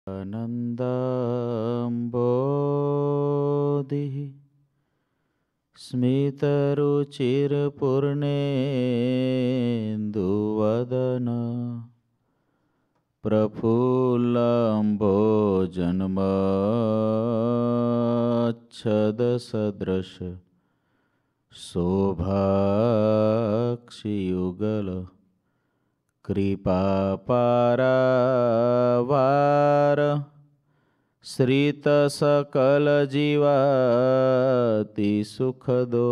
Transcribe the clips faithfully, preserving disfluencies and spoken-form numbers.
आनन्दाम्बोधिः स्मितरुचिरपूर्णेन्दुवदन प्रफुल्लम्भोजन्मच्छदसदृश शोभाक्षियुगल कृपापारावार श्रितसकलजीवाति सुखदो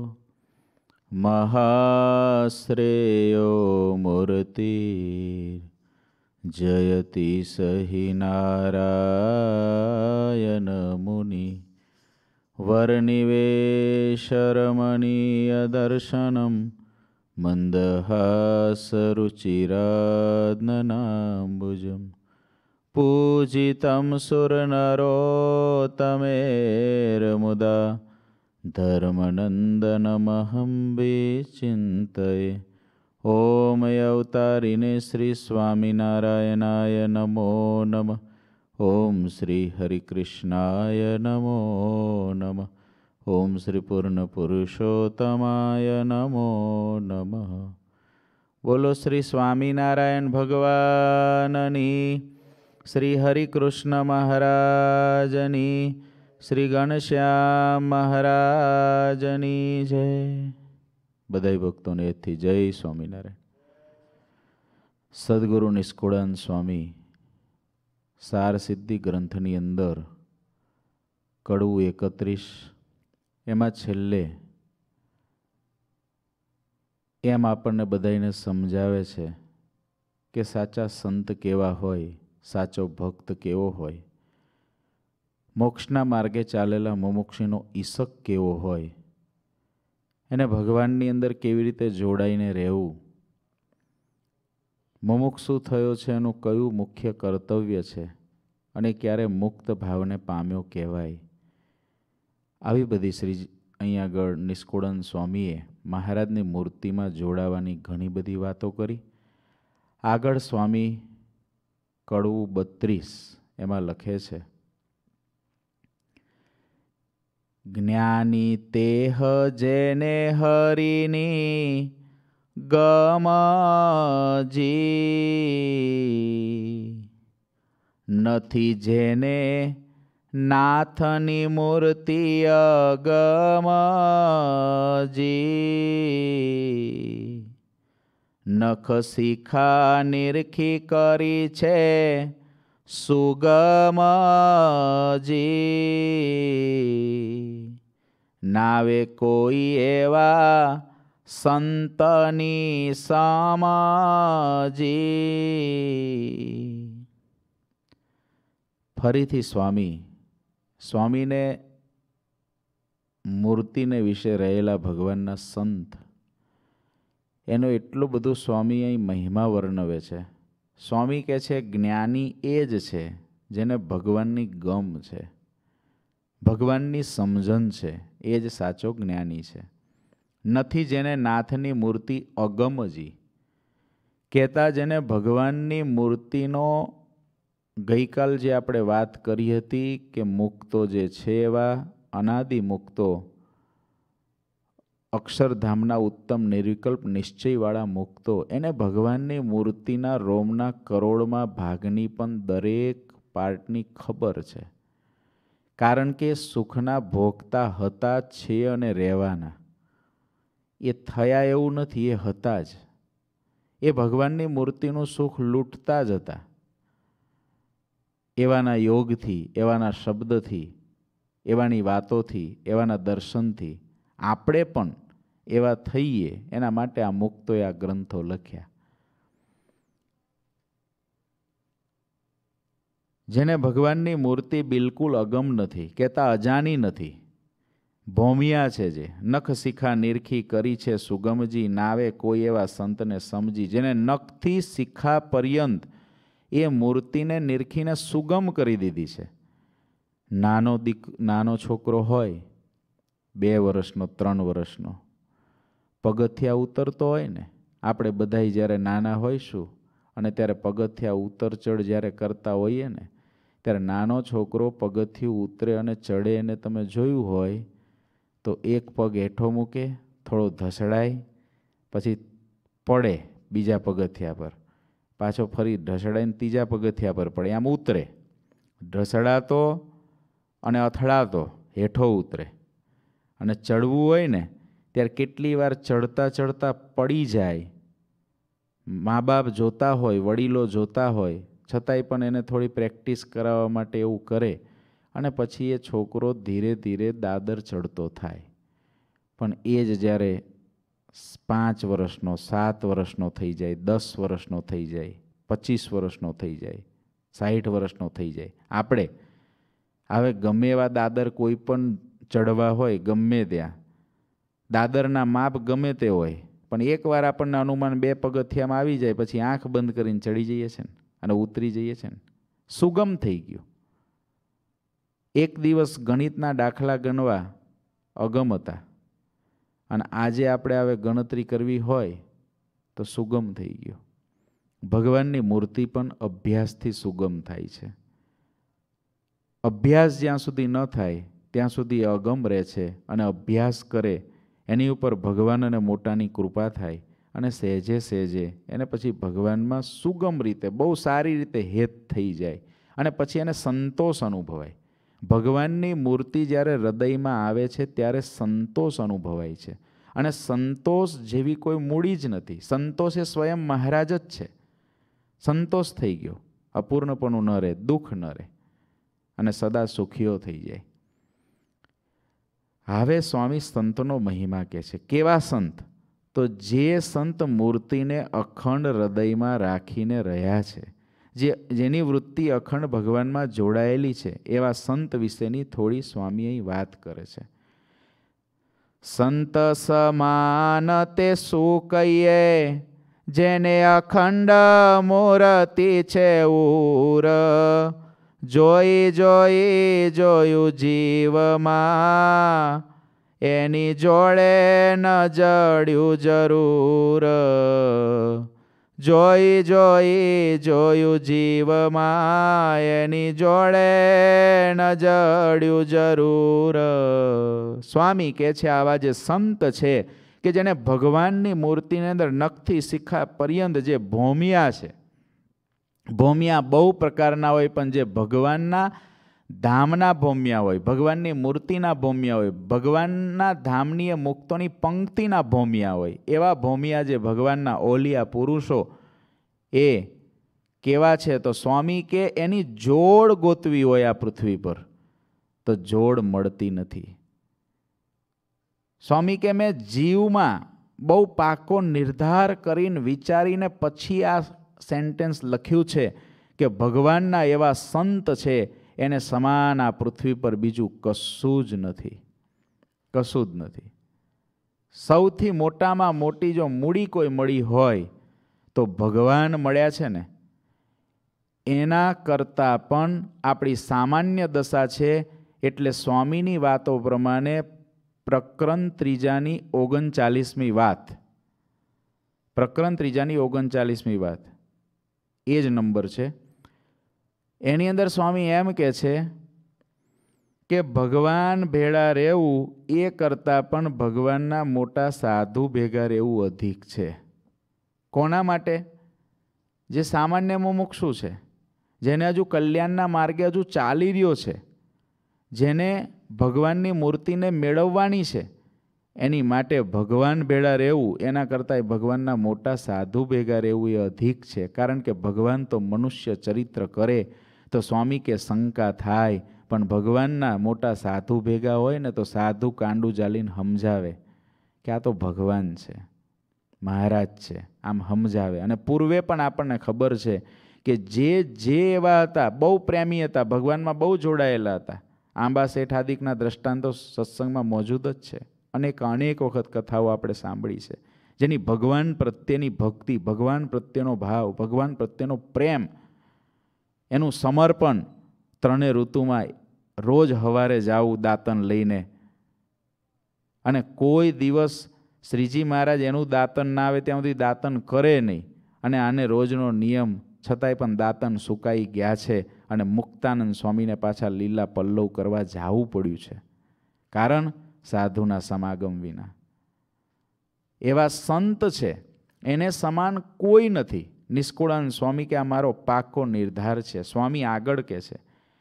महाश्रेयो मूर्ति जयति सहि नारायण मुनि वर्णिवेशरमणीयदर्शनं मन्दहासरुचिरात्मनाम्बुजम् पूजितं सुरनरोत्तमेर्मुदा धर्मनन्दनमहं विचिन्तये। ओम अवतारिणे श्री स्वामिनारायणाय नमो नमः। ओम श्री हरिकृष्णाय नमो नमः। ओम श्री पूर्ण पुरुषोत्तमाय नमो नमः। बोलो श्री स्वामिनारायण भगवाननी, श्री हरिकृष्ण महाराजनी, श्री घनश्याम महाराजनी जय। बधाई भक्तों ने थी जय स्वामीनारायण। सद्गुरु निष्कुळानंद स्वामी सार सिद्धि ग्रंथनी अंदर कड़वू एकत्रीस एमां छेल्ले एम आपने बधाईने समझावे छे के साचा संत केवा होय, साचो भक्त केवो होय, मोक्षना मार्गे चालेला मुमुक्षुनो ईशक केवो होय, एने भगवाननी अंदर केवी रीते जोड़ाईने रहेवुं, मुमुक्षु थयो छे एनुं कयुं मुख्य कर्तव्य छे अने क्यारे मुक्त भावने पाम्यो कहेवाय। आवी बधी श्री अहीं आगळ निष्कुळानंद स्वामीए महाराजनी मूर्तिमां जोड़ावानी घणी बधी वातो करी। आगळ स्वामी कड़वू बत्रीस एमां लखे छे, ज्ञानी तेह जेने हरिनी गमजी, नथी जेने नाथनी मूर्ति अगमजी, नख शिखा निरखी करी छे सुगमजी, नावे कोई एवा संतनी समाजी। फरीथी स्वामी स्वामी ने मूर्ति ने विषे रहेला भगवानना संत एनो एटलो बधो स्वामी अहीं महिमा वर्णवे छे। स्वामी कहे छे ज्ञानी ए ज छे जेने भगवाननी गम छे, भगवाननी समझन छे, ए ज साचो ज्ञानी छे। नथी जेने नाथनी मूर्ति अगमजी, कहता जेने भगवाननी मूर्तिनो गईकाल जे आपणे वात करी हती के मुक्तो जे छे एवा अनादि मुक्तो अक्षरधामना उत्तम निर्विकल्प निश्चयवाळा मुक्तो एने भगवाननी मूर्तिना रोमना करोड़मां भागनी पण दरेक पार्टनी खबर छे, कारण के सुखना भोगता हता छे अने रहेवाना। ए थया एवुं नथी, ए हता ज। ए भगवाननी मूर्तिनुं सुख लूंटता ज हता। एवाना योगथी, एवाना शब्दथी, एवानी वातोथी, एवाना दर्शनथी आपणे पण एवा थईए एना माटे आ मुक्तोए आ ग्रंथो लख्या। जेने भगवाननी मूर्ति बिलकुल अगम नथी, कहता अजानी नथी, भोमिया छे जे नख शिखा निरखी करी छे सुगमजी, नावे कोई एवा संतने समजी। जेने नखथी शिखा पर्यंत ए मूर्तिने निरखीने सुगम करी दीधी छे। नानो दीक नानो छोकरो होय, बे वर्षनो त्रण वर्षनो, पगथिया उतरतो होय ने, आपणे बधाई ज्यारे नाना होईशुं अने त्यारे पगथिया उतर चढ़ ज्यारे करता होईए ने ત્યારે નાનો છોકરો પગથિયું ઉતરે અને ચડે એને તમે જોયું હોય તો એક પગ હેઠો મૂકે, થોડો ધસડાય, પછી પડે બીજા પગથિયા પર, પાછો ફરી ઢસડાઈને ત્રીજા પગથિયા પર પડે, આમ ઉતરે. ઢસડાતો અને અથડાતો હેઠો ઉતરે. અને ચડવું હોય ને ત્યારે કેટલી વાર ચડતા ચડતા પડી જાય. મા બાપ જોતા હોય, વડીલો જોતા હોય, છતાંય પણ એને થોડી પ્રેક્ટિસ કરાવવા માટે એવું કરે અને પછી એ છોકરો ધીરે ધીરે દાદર ચડતો થાય. પણ એ જ જ્યારે પાંચ વર્ષનો, સાત વર્ષનો થઈ જાય, દસ વર્ષનો થઈ જાય, પચીસ વર્ષનો થઈ જાય, સાઠ વર્ષનો થઈ જાય, આપણે હવે ગમે એવા દાદર કોઈ પણ ચડવા હોય, ગમે ત્યાં દાદરના માપ ગમે તે હોય, પણ એકવાર આપણને અનુમાન બે પગથિયામાં આવી જાય પછી આંખ બંધ કરીને ચડી જઈએ છે ને અને ઉતરી જઈએ છે ને, સુગમ થઈ ગયું. એક દિવસ ગણિતના દાખલા ગણવા અગમ હતા અને આજે આપણે હવે ગણતરી કરવી હોય તો સુગમ થઈ ગયું. ભગવાનની મૂર્તિ પણ અભ્યાસથી સુગમ થાય છે. અભ્યાસ જ્યાં સુધી ન થાય ત્યાં સુધી અગમ રહે છે અને અભ્યાસ કરે એની ઉપર ભગવાન અને મોટાની કૃપા થાય અને સહેજે સહેજે એને પછી ભગવાનમાં સુગમ રીતે બહુ સારી રીતે હેત થઈ જાય અને પછી એને સંતોષ અનુભવાય. ભગવાનની મૂર્તિ જ્યારે હૃદયમાં આવે છે ત્યારે સંતોષ અનુભવાય છે અને સંતોષ જેવી કોઈ મૂડી જ નથી. સંતોષ એ સ્વયં મહારાજ જ છે. સંતોષ થઈ ગયો, અપૂર્ણપણું ન રહે, દુઃખ ન રહે અને સદા સુખીઓ થઈ જાય. હવે સ્વામી સંતનો મહિમા કહે છે. કેવા સંત? તો જે સંત મૂર્તિને અખંડ હૃદયમાં રાખીને રહ્યા છે, જે જેની વૃત્તિ અખંડ ભગવાનમાં જોડાયેલી છે, એવા સંત વિશેની થોડી સ્વામી અહીં વાત કરે છે. સંત સમાન તે શું કહીએ, જેને અખંડ મૂર્તિ છે ઉર, જોઈ જોઈ જોયું જીવમાં, એની જોડે ન જડ્યું જરૂર. જોઈ જોઈ જોયું જીવમાં, એની જોડે ન જડ્યું જરૂર. સ્વામી કહે છે આવા જે સંત છે કે જેને ભગવાનની મૂર્તિની અંદર નખથી શિખા પર્યંત જે ભોમિયા છે, ભોમિયા બહુ પ્રકારના હોય, પણ જે ભગવાનના ધામના ભોમિયા હોય, ભગવાનની મૂર્તિના ભોમિયા હોય, ભગવાનના ધામની મુક્તોની પંક્તિના ભોમિયા હોય, એવા ભોમિયા જે ભગવાનના ઓલિયા પુરુષો એ કેવા છે? તો સ્વામી કે એની જોડ ગોતવી હોય આ પૃથ્વી પર તો જોડ મળતી નથી. સ્વામી કે મેં જીવમાં બહુ પાકો નિર્ધાર કરીને વિચારીને પછી આ સેન્ટેન્સ લખ્યું છે કે ભગવાનના એવા સંત છે એને સમાન આ પૃથ્વી પર બીજું કશું જ નથી, કશું જ નથી. સૌથી મોટામાં મોટી જો મૂડી કોઈ મળી હોય તો ભગવાન મળ્યા છે ને, એના કરતાં પણ આપણી સામાન્ય દશા છે. એટલે સ્વામીની વાતો પ્રમાણે પ્રકરણ ત્રીજાની ઓગણચાલીસમી વાત, પ્રકરણ ત્રીજાની ઓગણચાલીસમી વાત એ જ નંબર છે. એની અંદર સ્વામી એમ કહે છે કે ભગવાન ભેળા રહેવું એ કરતાં પણ ભગવાનના મોટા સાધુ ભેગા રહેવું અધિક છે. કોના માટે? જે સામાન્ય મુમુક્ષુ છે, જેને હજુ કલ્યાણના માર્ગે હજુ ચાલી રહ્યો છે, જેને ભગવાનની મૂર્તિને મેળવવાની છે, એની માટે ભગવાન ભેળા રહેવું એના કરતાં ભગવાનના મોટા સાધુ ભેગા રહેવું એ અધિક છે. કારણ કે ભગવાન તો મનુષ્ય ચરિત્ર કરે તો સ્વામી કે શંકા થાય, પણ ભગવાનના મોટા સાધુ ભેગા હોય ને તો સાધુ કાંડું ચાલીને સમજાવે કે આ તો ભગવાન છે, મહારાજ છે, આમ સમજાવે. અને પૂર્વે પણ આપણને ખબર છે કે જે જે એવા હતા, બહુ પ્રેમી હતા, ભગવાનમાં બહુ જોડાયેલા હતા. આંબા શેઠ આદિકના દ્રષ્ટાંતો સત્સંગમાં મોજૂદ જ છે. અનેક અનેક વખત કથાઓ આપણે સાંભળી છે, જેની ભગવાન પ્રત્યેની ભક્તિ, ભગવાન પ્રત્યેનો ભાવ, ભગવાન પ્રત્યેનો પ્રેમ, એનું સમર્પણ. ત્રણે ઋતુમાં રોજ સવારે જાવું દાંતન લઈને, અને કોઈ દિવસ શ્રીજી મહારાજ એનું દાંતન ના આવે ત્યાં સુધી દાંતન કરે નહીં, અને આને રોજનો નિયમ છતાંય પણ દાંતન સુકાઈ ગયા છે અને મુક્તાનંદ સ્વામીને પાછા લીલા પલ્લવ કરવા જવું પડ્યું છે. કારણ સાધુના સમાગમ વિના. એવા સંત છે, એને સમાન કોઈ નથી. નિષ્કુળાનંદ સ્વામી કે આ મારો પાકો નિર્ધાર છે. સ્વામી આગળ કે છે,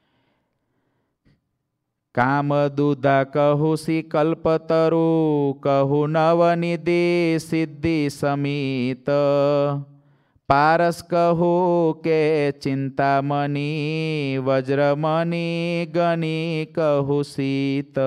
કામ દૂધા કહું સી કલ્પતરુ કહું નવનિધિ સિદ્ધિ સમિત પારસ કહું કે ચિંતામણી વજ્રમણી ગણી કહું શીત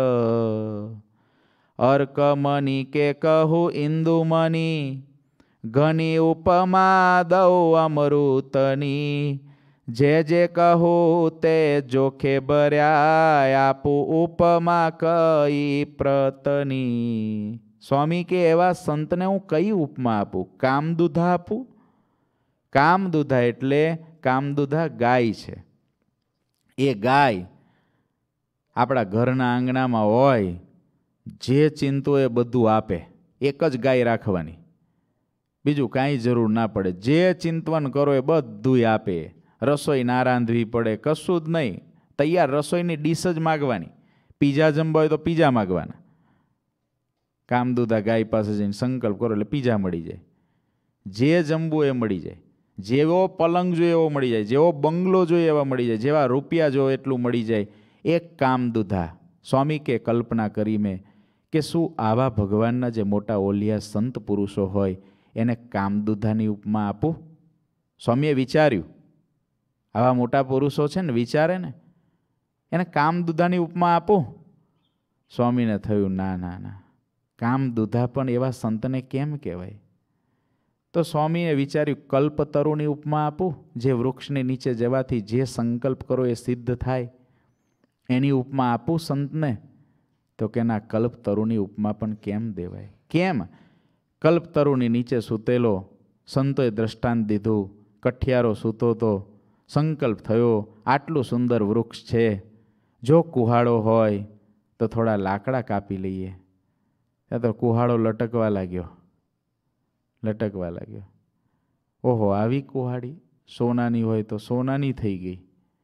અર્કમણી કે કહું ઇન્દુમણી ઘણી ઉપમા દઉં અમૃતની જે જે કહું તે જોખે ભર્યા આપું ઉપમા કઈ પ્રતની. સ્વામી કે એવા સંતને હું કઈ ઉપમા આપું? કામદૂધા આપું? કામદૂધા એટલે કામદૂધા ગાય છે. એ ગાય આપણા ઘરના આંગણામાં હોય, જે ચિંતો એ બધું આપે. એક જ ગાય રાખવાની, બીજું કાંઈ જરૂર ના પડે. જે ચિંતવન કરો એ બધું આપે. રસોઈ ના રાંધવી પડે, કશું જ નહીં. તૈયાર રસોઈની ડીશ જ માગવાની. પીઝા જમવા હોય તો પીઝા માગવાના. કામદૂધા ગાય પાસે જઈને સંકલ્પ કરો એટલે પીઝા મળી જાય. જે જમવું એ મળી જાય. જેવો પલંગ જોઈએ એવો મળી જાય. જેવો બંગલો જોઈએ એવા મળી જાય. જેવા રૂપિયા જોઈએ એટલું મળી જાય. એક કામદૂધા. સ્વામી કે કલ્પના કરી મેં કે શું આવા ભગવાનના જે મોટા ઓલિયા સંત પુરુષો હોય એને કામદૂધાની ઉપમા આપું? સ્વામીએ વિચાર્યું, આવા મોટા પુરુષો છે ને, વિચારે ને, એને કામદૂધાની ઉપમા આપું? સ્વામીને થયું ના ના ના, કામદૂધા પણ એવા સંતને કેમ કહેવાય? તો સ્વામીએ વિચાર્યું કલ્પતરુની ઉપમા આપું, જે વૃક્ષની નીચે જવાથી જે સંકલ્પ કરો એ સિદ્ધ થાય, એની ઉપમા આપું સંતને? તો કે ના, કલ્પતરુની ઉપમા પણ કેમ દેવાય? કેમ? કલ્પતરુની નીચે સૂતેલો સંતોએ દ્રષ્ટાંત દીધું. કઠિયારો સૂતો તો સંકલ્પ થયો, આટલું સુંદર વૃક્ષ છે, જો કુહાડો હોય તો થોડા લાકડા કાપી લઈએ. ત્યાં તો કુહાડો લટકવા લાગ્યો લટકવા લાગ્યો ઓહો, આવી કુહાડી સોનાની હોય તો સોનાની થઈ ગઈ,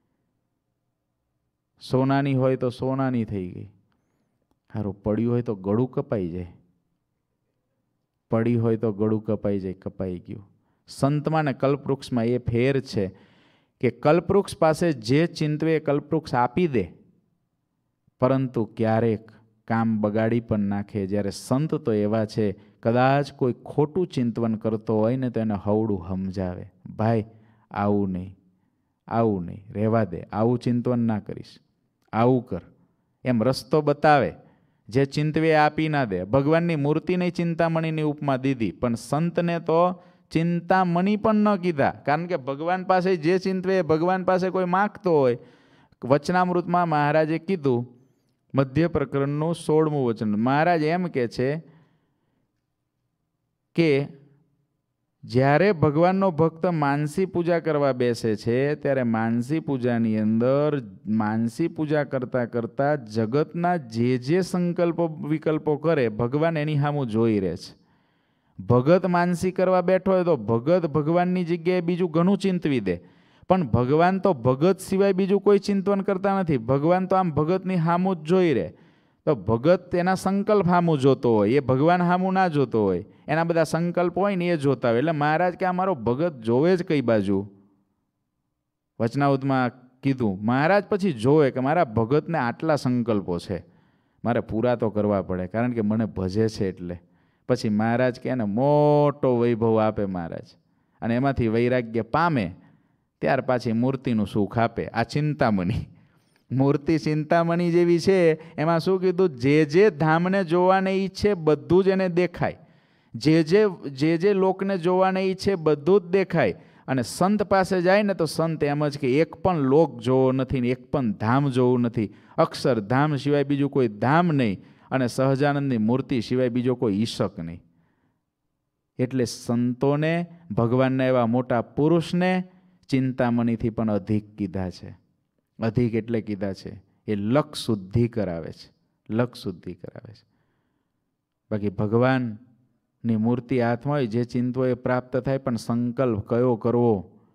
સોનાની હોય તો સોનાની થઈ ગઈ. સારું, પડ્યું હોય તો ગળું કપાઈ જાય, પડી હોય તો ગળું કપાઈ જાય, કપાઈ ગયું. સંતમાં ને કલ્પવૃક્ષમાં એ ફેર છે કે કલ્પવૃક્ષ પાસે જે ચિંતવે એ કલ્પવૃક્ષ આપી દે, પરંતુ ક્યારેક કામ બગાડી પણ નાખે. જ્યારે સંત તો એવા છે, કદાચ કોઈ ખોટું ચિંતવન કરતો હોય ને તો એને હવડું સમજાવે, ભાઈ આવું નહીં, આવું નહીં, રહેવા દે, આવું ચિંતવન ના કરીશ, આવું કર, એમ રસ્તો બતાવે. જે ચિંતવે આપી ના દે. ભગવાનની મૂર્તિની ચિંતામણીની ઉપમા દીધી, પણ સંતને તો ચિંતામણી પણ ન કીધા. કારણ કે ભગવાન પાસે જે ચિંતવે ભગવાન પાસે કોઈ માગતો હોય. વચનામૃતમાં મહારાજે કીધું, મધ્ય પ્રકરણનું સોળમું વચન, મહારાજ એમ કે છે કે જ્યારે ભગવાનનો ભક્ત માનસી પૂજા કરવા બેસે છે, ત્યારે માનસી પૂજાની અંદર માનસી પૂજા કરતાં કરતાં જગતના જે જે સંકલ્પો વિકલ્પો કરે, ભગવાન એની સામું જોઈ રહે છે. ભગત માનસી કરવા બેઠો હોય તો ભગત ભગવાનની જગ્યાએ બીજું ઘણું ચિંતવી દે, પણ ભગવાન તો ભગત સિવાય બીજું કોઈ ચિંતવન કરતા નથી. ભગવાન તો આમ ભગતની સામું જ જોઈ રહે. તો ભગત એના સંકલ્પ સામું જોતો હોય, એ ભગવાન સામું ના જોતો હોય, એના બધા સંકલ્પ હોય ને એ જોતા હોય. એટલે મહારાજ કે આ મારો ભગત જોવે જ કઈ બાજુ? વચનાવૃતમાં કીધું, મહારાજ પછી જોવે કે મારા ભગતને આટલા સંકલ્પો છે, મારે પૂરા તો કરવા પડે, કારણ કે મને ભજે છે. એટલે પછી મહારાજ કે એને મોટો વૈભવ આપે મહારાજ, અને એમાંથી વૈરાગ્ય પામે ત્યાર પાછી મૂર્તિનું સુખ આપે. આ ચિંતામણી મૂર્તિ ચિંતામણી જેવી છે. એમાં શું કીધું? જે જે ધામને જોવાને ઈચ્છે બધું જ એને દેખાય, જે જે જે જે લોકને જોવાને ઈચ્છે બધું જ દેખાય. અને સંત પાસે જાય ને તો સંત એમ જ કે એક પણ લોક જોવો નથી ને એક પણ ધામ જોવું નથી, અક્ષરધામ સિવાય બીજું કોઈ ધામ નહીં, અને સહજાનંદની મૂર્તિ સિવાય બીજો કોઈ ઈશક નહીં. એટલે સંતોને, ભગવાનના એવા મોટા પુરુષને ચિંતામણીથી પણ અધિક કીધા છે. અધિક એટલે કીધા છે એ લક્ષ શુદ્ધિ કરાવે છે, લક્ષ શુદ્ધિ કરાવે છે. બાકી ભગવાનની મૂર્તિ હાથમાં હોય, જે ચિંતો એ પ્રાપ્ત થાય, પણ સંકલ્પ કયો કરવો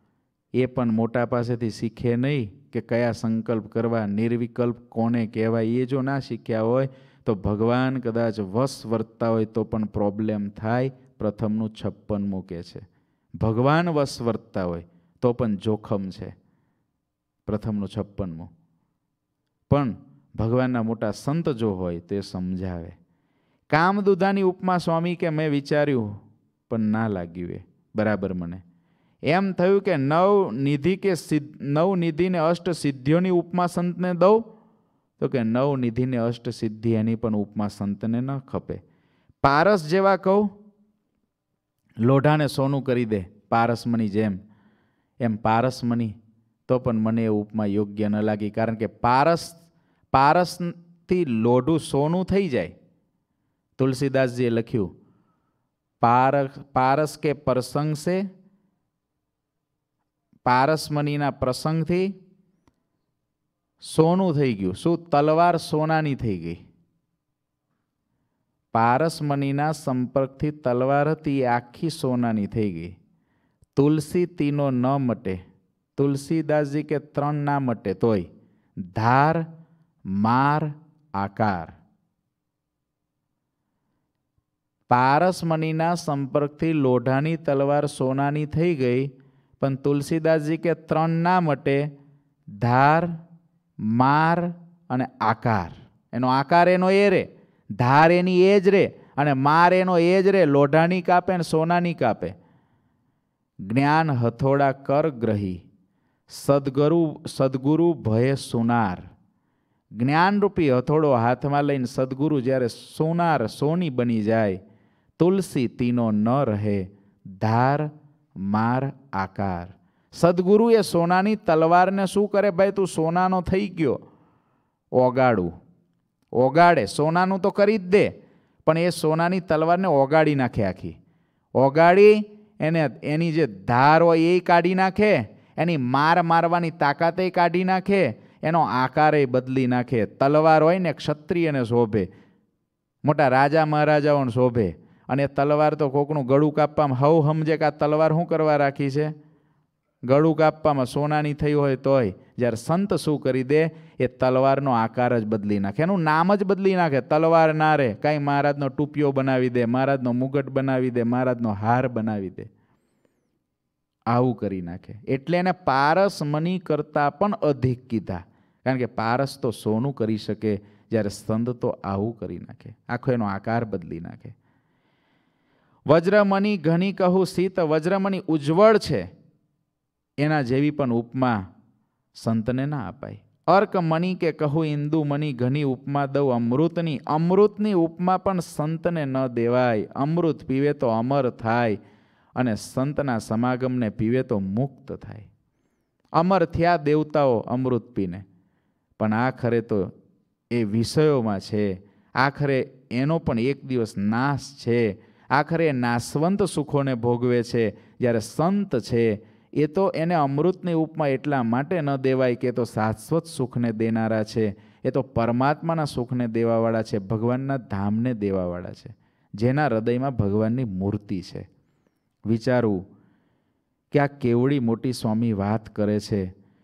એ પણ મોટા પાસેથી શીખે નહીં કે કયા સંકલ્પ કરવા, નિર્વિકલ્પ કોને કહેવાય. એ જો ના શીખ્યા હોય તો ભગવાન કદાચ વશ વર્તતા હોય તો પણ પ્રોબ્લેમ થાય. પ્રથમનું છપ્પન મૂકે છે. ભગવાન વશ વર્તતા હોય તો પણ જોખમ છે. પ્રથમનું છપ્પનમું. પણ ભગવાનના મોટા સંત જો હોય તો એ સમજાવે. કામદુધાની ઉપમા સ્વામી કે મેં વિચાર્યું પણ ના લાગ્યું એ બરાબર મને. એમ થયું કે નવ નિધિ કે સિદ્ધ નવ નિધિને અષ્ટ સિદ્ધિઓની ઉપમા સંતને દઉં તો કે નવ નિધિને અષ્ટ સિદ્ધિ એની પણ ઉપમા સંતને ન ખપે. પારસ જેવા કહું, લોઢાને સોનું કરી દે પારસમની જેમ, એમ પારસમની, તો પણ મને એ ઉપમા યોગ્ય ન લાગી. કારણ કે પારસ પારસથી લોઢું સોનું થઈ જાય. તુલસીદાસજીએ લખ્યું, પારસ પારસ કે પ્રસંગ સે, પારસમનીના પ્રસંગથી સોનું થઈ ગયું. શું? તલવાર સોનાની થઈ ગઈ. પારસમનીના સંપર્કથી તલવાર હતી એ આખી સોનાની થઈ ગઈ. તુલસી તીનો ન મટે. તુલસીદાસજી કે ત્રણ ના મટે તોય ધાર, માર, આકાર. પારસમનીના સંપર્કથી લોઢાની તલવાર સોનાની થઈ ગઈ, પણ તુલસીદાસજી કે ત્રણ ના મટે, ધાર, માર અને આકાર. એનો આકાર એનો એ રે, ધાર એની એ જ રે અને માર એનો એ જ રે. લોઢાની કાપે ને સોનાની કાપે. જ્ઞાન હથોડા કર ગ્રહી, સદગુરુ સદગુરુ ભય સુનાર. જ્ઞાનરૂપી હથોડો હાથમાં લઈને સદગુરુ જ્યારે સોનાર સોની બની જાય, તુલસી તીનો ન રહે, ધાર, માર, આકાર. સદગુરુ એ સોનાની તલવારને શું કરે? ભાઈ તું સોનાનો થઈ ગયો, ઓગાડું. ઓગાડે. સોનાનું તો કરી જ દે, પણ એ સોનાની તલવારને ઓગાડી નાખે. આખી ઓગાડી એને એની જે ધાર હોય એ કાઢી નાખે, એની માર મારવાની તાકાતે કાઢી નાખે, એનો આકારે બદલી નાખે. તલવાર હોય ને ક્ષત્રિયને શોભે, મોટા રાજા મહારાજાઓને શોભે, અને તલવાર તો કોકનું ગળું કાપવામાં હવ સમજે કે આ તલવાર શું કરવા રાખી છે? ગળું કાપવામાં સોનાની થઈ હોય તોય. જ્યારે સંત શું કરી દે? એ તલવારનો આકાર જ બદલી નાખે, એનું નામ જ બદલી નાખે. તલવાર ના રે, કાંઈ મહારાજનો ટૂપિયો બનાવી દે, મહારાજનો મુગટ બનાવી દે, મહારાજનો હાર બનાવી દે. આવું કરી નાખે. એટલે એને પારસમની કરતાં પણ અધિક કીધા. કારણ કે પારસ તો સોનું કરી શકે, જ્યારે સંત તો આવું કરી નાખે, આખો એનો આકાર બદલી નાખે. વજ્રમણી ઘણી કહું સીત, વજ્રમણી ઉજ્જવળ છે એના જેવી પણ ઉપમા સંતને ના અપાય. અર્ક મણી કે કહું ઇન્દુ મણી, ઘણી ઉપમા દઉં અમૃતની. અમૃતની ઉપમા પણ સંતને ન દેવાય. અમૃત પીવે તો અમર થાય, અને સંતના સમાગમને પીવે તો મુક્ત થાય. અમર થયા દેવતાઓ અમૃત પીને, પણ આખરે તો એ વિષયોમાં છે. આખરે એનો પણ એક દિવસ નાશ છે. આખરે નાશવંત સુખોને ભોગવે છે. જ્યારે સંત છે એ તો એને અમૃતની ઉપમા એટલા માટે ન દેવાય કે તો શાશ્વત સુખને દેનારા છે. એ તો પરમાત્માના સુખને દેવાવાળા છે, ભગવાનના ધામને દેવાવાળા છે, જેના હૃદયમાં ભગવાનની મૂર્તિ છે. વિચારવું કે આ કેવડી મોટી સ્વામી વાત કરે છે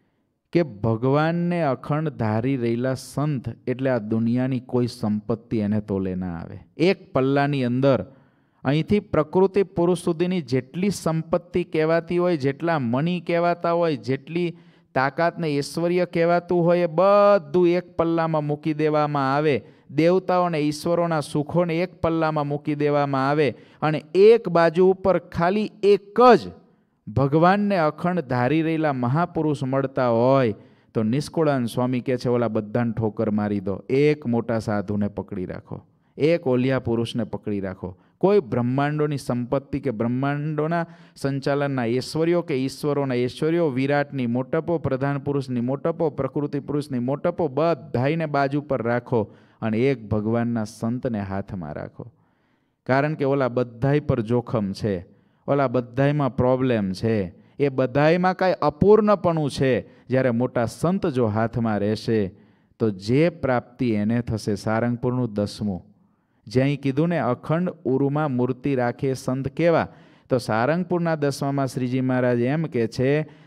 કે ભગવાનને અખંડ ધારી રહેલા સંત એટલે આ દુનિયાની કોઈ સંપત્તિ એને તોલે ના આવે. એક પલ્લાની અંદર અહીંથી પ્રકૃતિ પુરુષ સુધીની જેટલી સંપત્તિ કહેવાતી હોય, જેટલા મણી કહેવાતા હોય, જેટલી તાકાત ને ઐશ્વર્ય કહેવાતું હોય, એ બધું એક પલ્લામાં મૂકી દેવામાં આવે. દેવતાઓ અને ઈશ્વરોના સુખોને એક પલ્લામાં મૂકી દેવામાં આવે, અને એક બાજુ ઉપર ખાલી એક જ ભગવાનને અખંડ ધારી રહેલા મહાપુરુષ મળતા હોય તો નિષ્કુળાનંદ સ્વામી કહે છે, ઓલા બધાને ઠોકર મારી દો. એક મોટા સાધુને પકડી રાખો, એક ઓલિયા પુરુષને પકડી રાખો. કોઈ બ્રહ્માંડોની સંપત્તિ કે બ્રહ્માંડોના સંચાલનના ઐશ્વર્યો કે ઈશ્વરોના ઐશ્વર્યો, વિરાટની મોટપો, પ્રધાન પુરુષની મોટપો, પ્રકૃતિ પુરુષની મોટપો, બધાઈને બાજુ પર રાખો અને એક ભગવાનના સંતને હાથમાં રાખો. કારણ કે ઓલા બધાય પર જોખમ છે, ઓલા બધાયમાં પ્રોબ્લેમ છે, એ બધાયમાં કાંઈ અપૂર્ણપણું છે. જ્યારે મોટા સંત જો હાથમાં રહેશે તો જે પ્રાપ્તિ એને થશે. સારંગપુરનું દસમું જ્યાં કીધું ને અખંડ ઉરુમાં મૂર્તિ રાખે સંત કેવા, તો સારંગપુરના દસમામાં શ્રીજી મહારાજ એમ કે છે,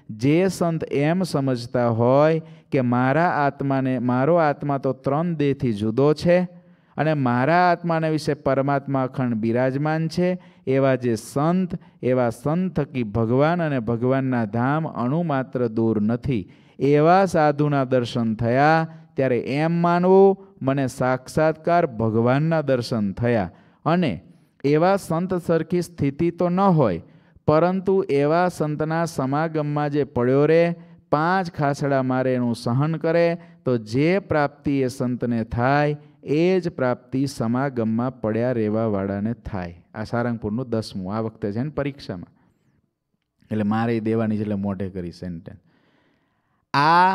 જે સંત એમ સમજતા હોય કે મારા આત્માને મારો આત્મા તો ત્રણ દેહથી જુદો છે અને મારા આત્માને વિશે પરમાત્મા અખંડ બિરાજમાન છે, એવા જે સંત, એવા સંત થકી ભગવાન અને ભગવાનના ધામ અણુ માત્ર દૂર નથી. એવા સાધુના દર્શન થયા ત્યારે એમ માનવું મને સાક્ષાત્કાર ભગવાનના દર્શન થયા. અને એવા સંત સરખી સ્થિતિ તો ન હોય, પરંતુ એવા સંતના સમાગમમાં જે પડ્યો રહે, પાંચ ખાસડા મારે એનું સહન કરે, તો જે પ્રાપ્તિ એ સંતને થાય એ જ પ્રાપ્તિ સમાગમમાં પડ્યા રહેવાવાળાને થાય. આ સારંગપુરનું દસમું આ વખતે છે ને પરીક્ષામાં, એટલે મારે દેવાની છે, એટલે મોઢે કરી સેન્ટેન્સ. આ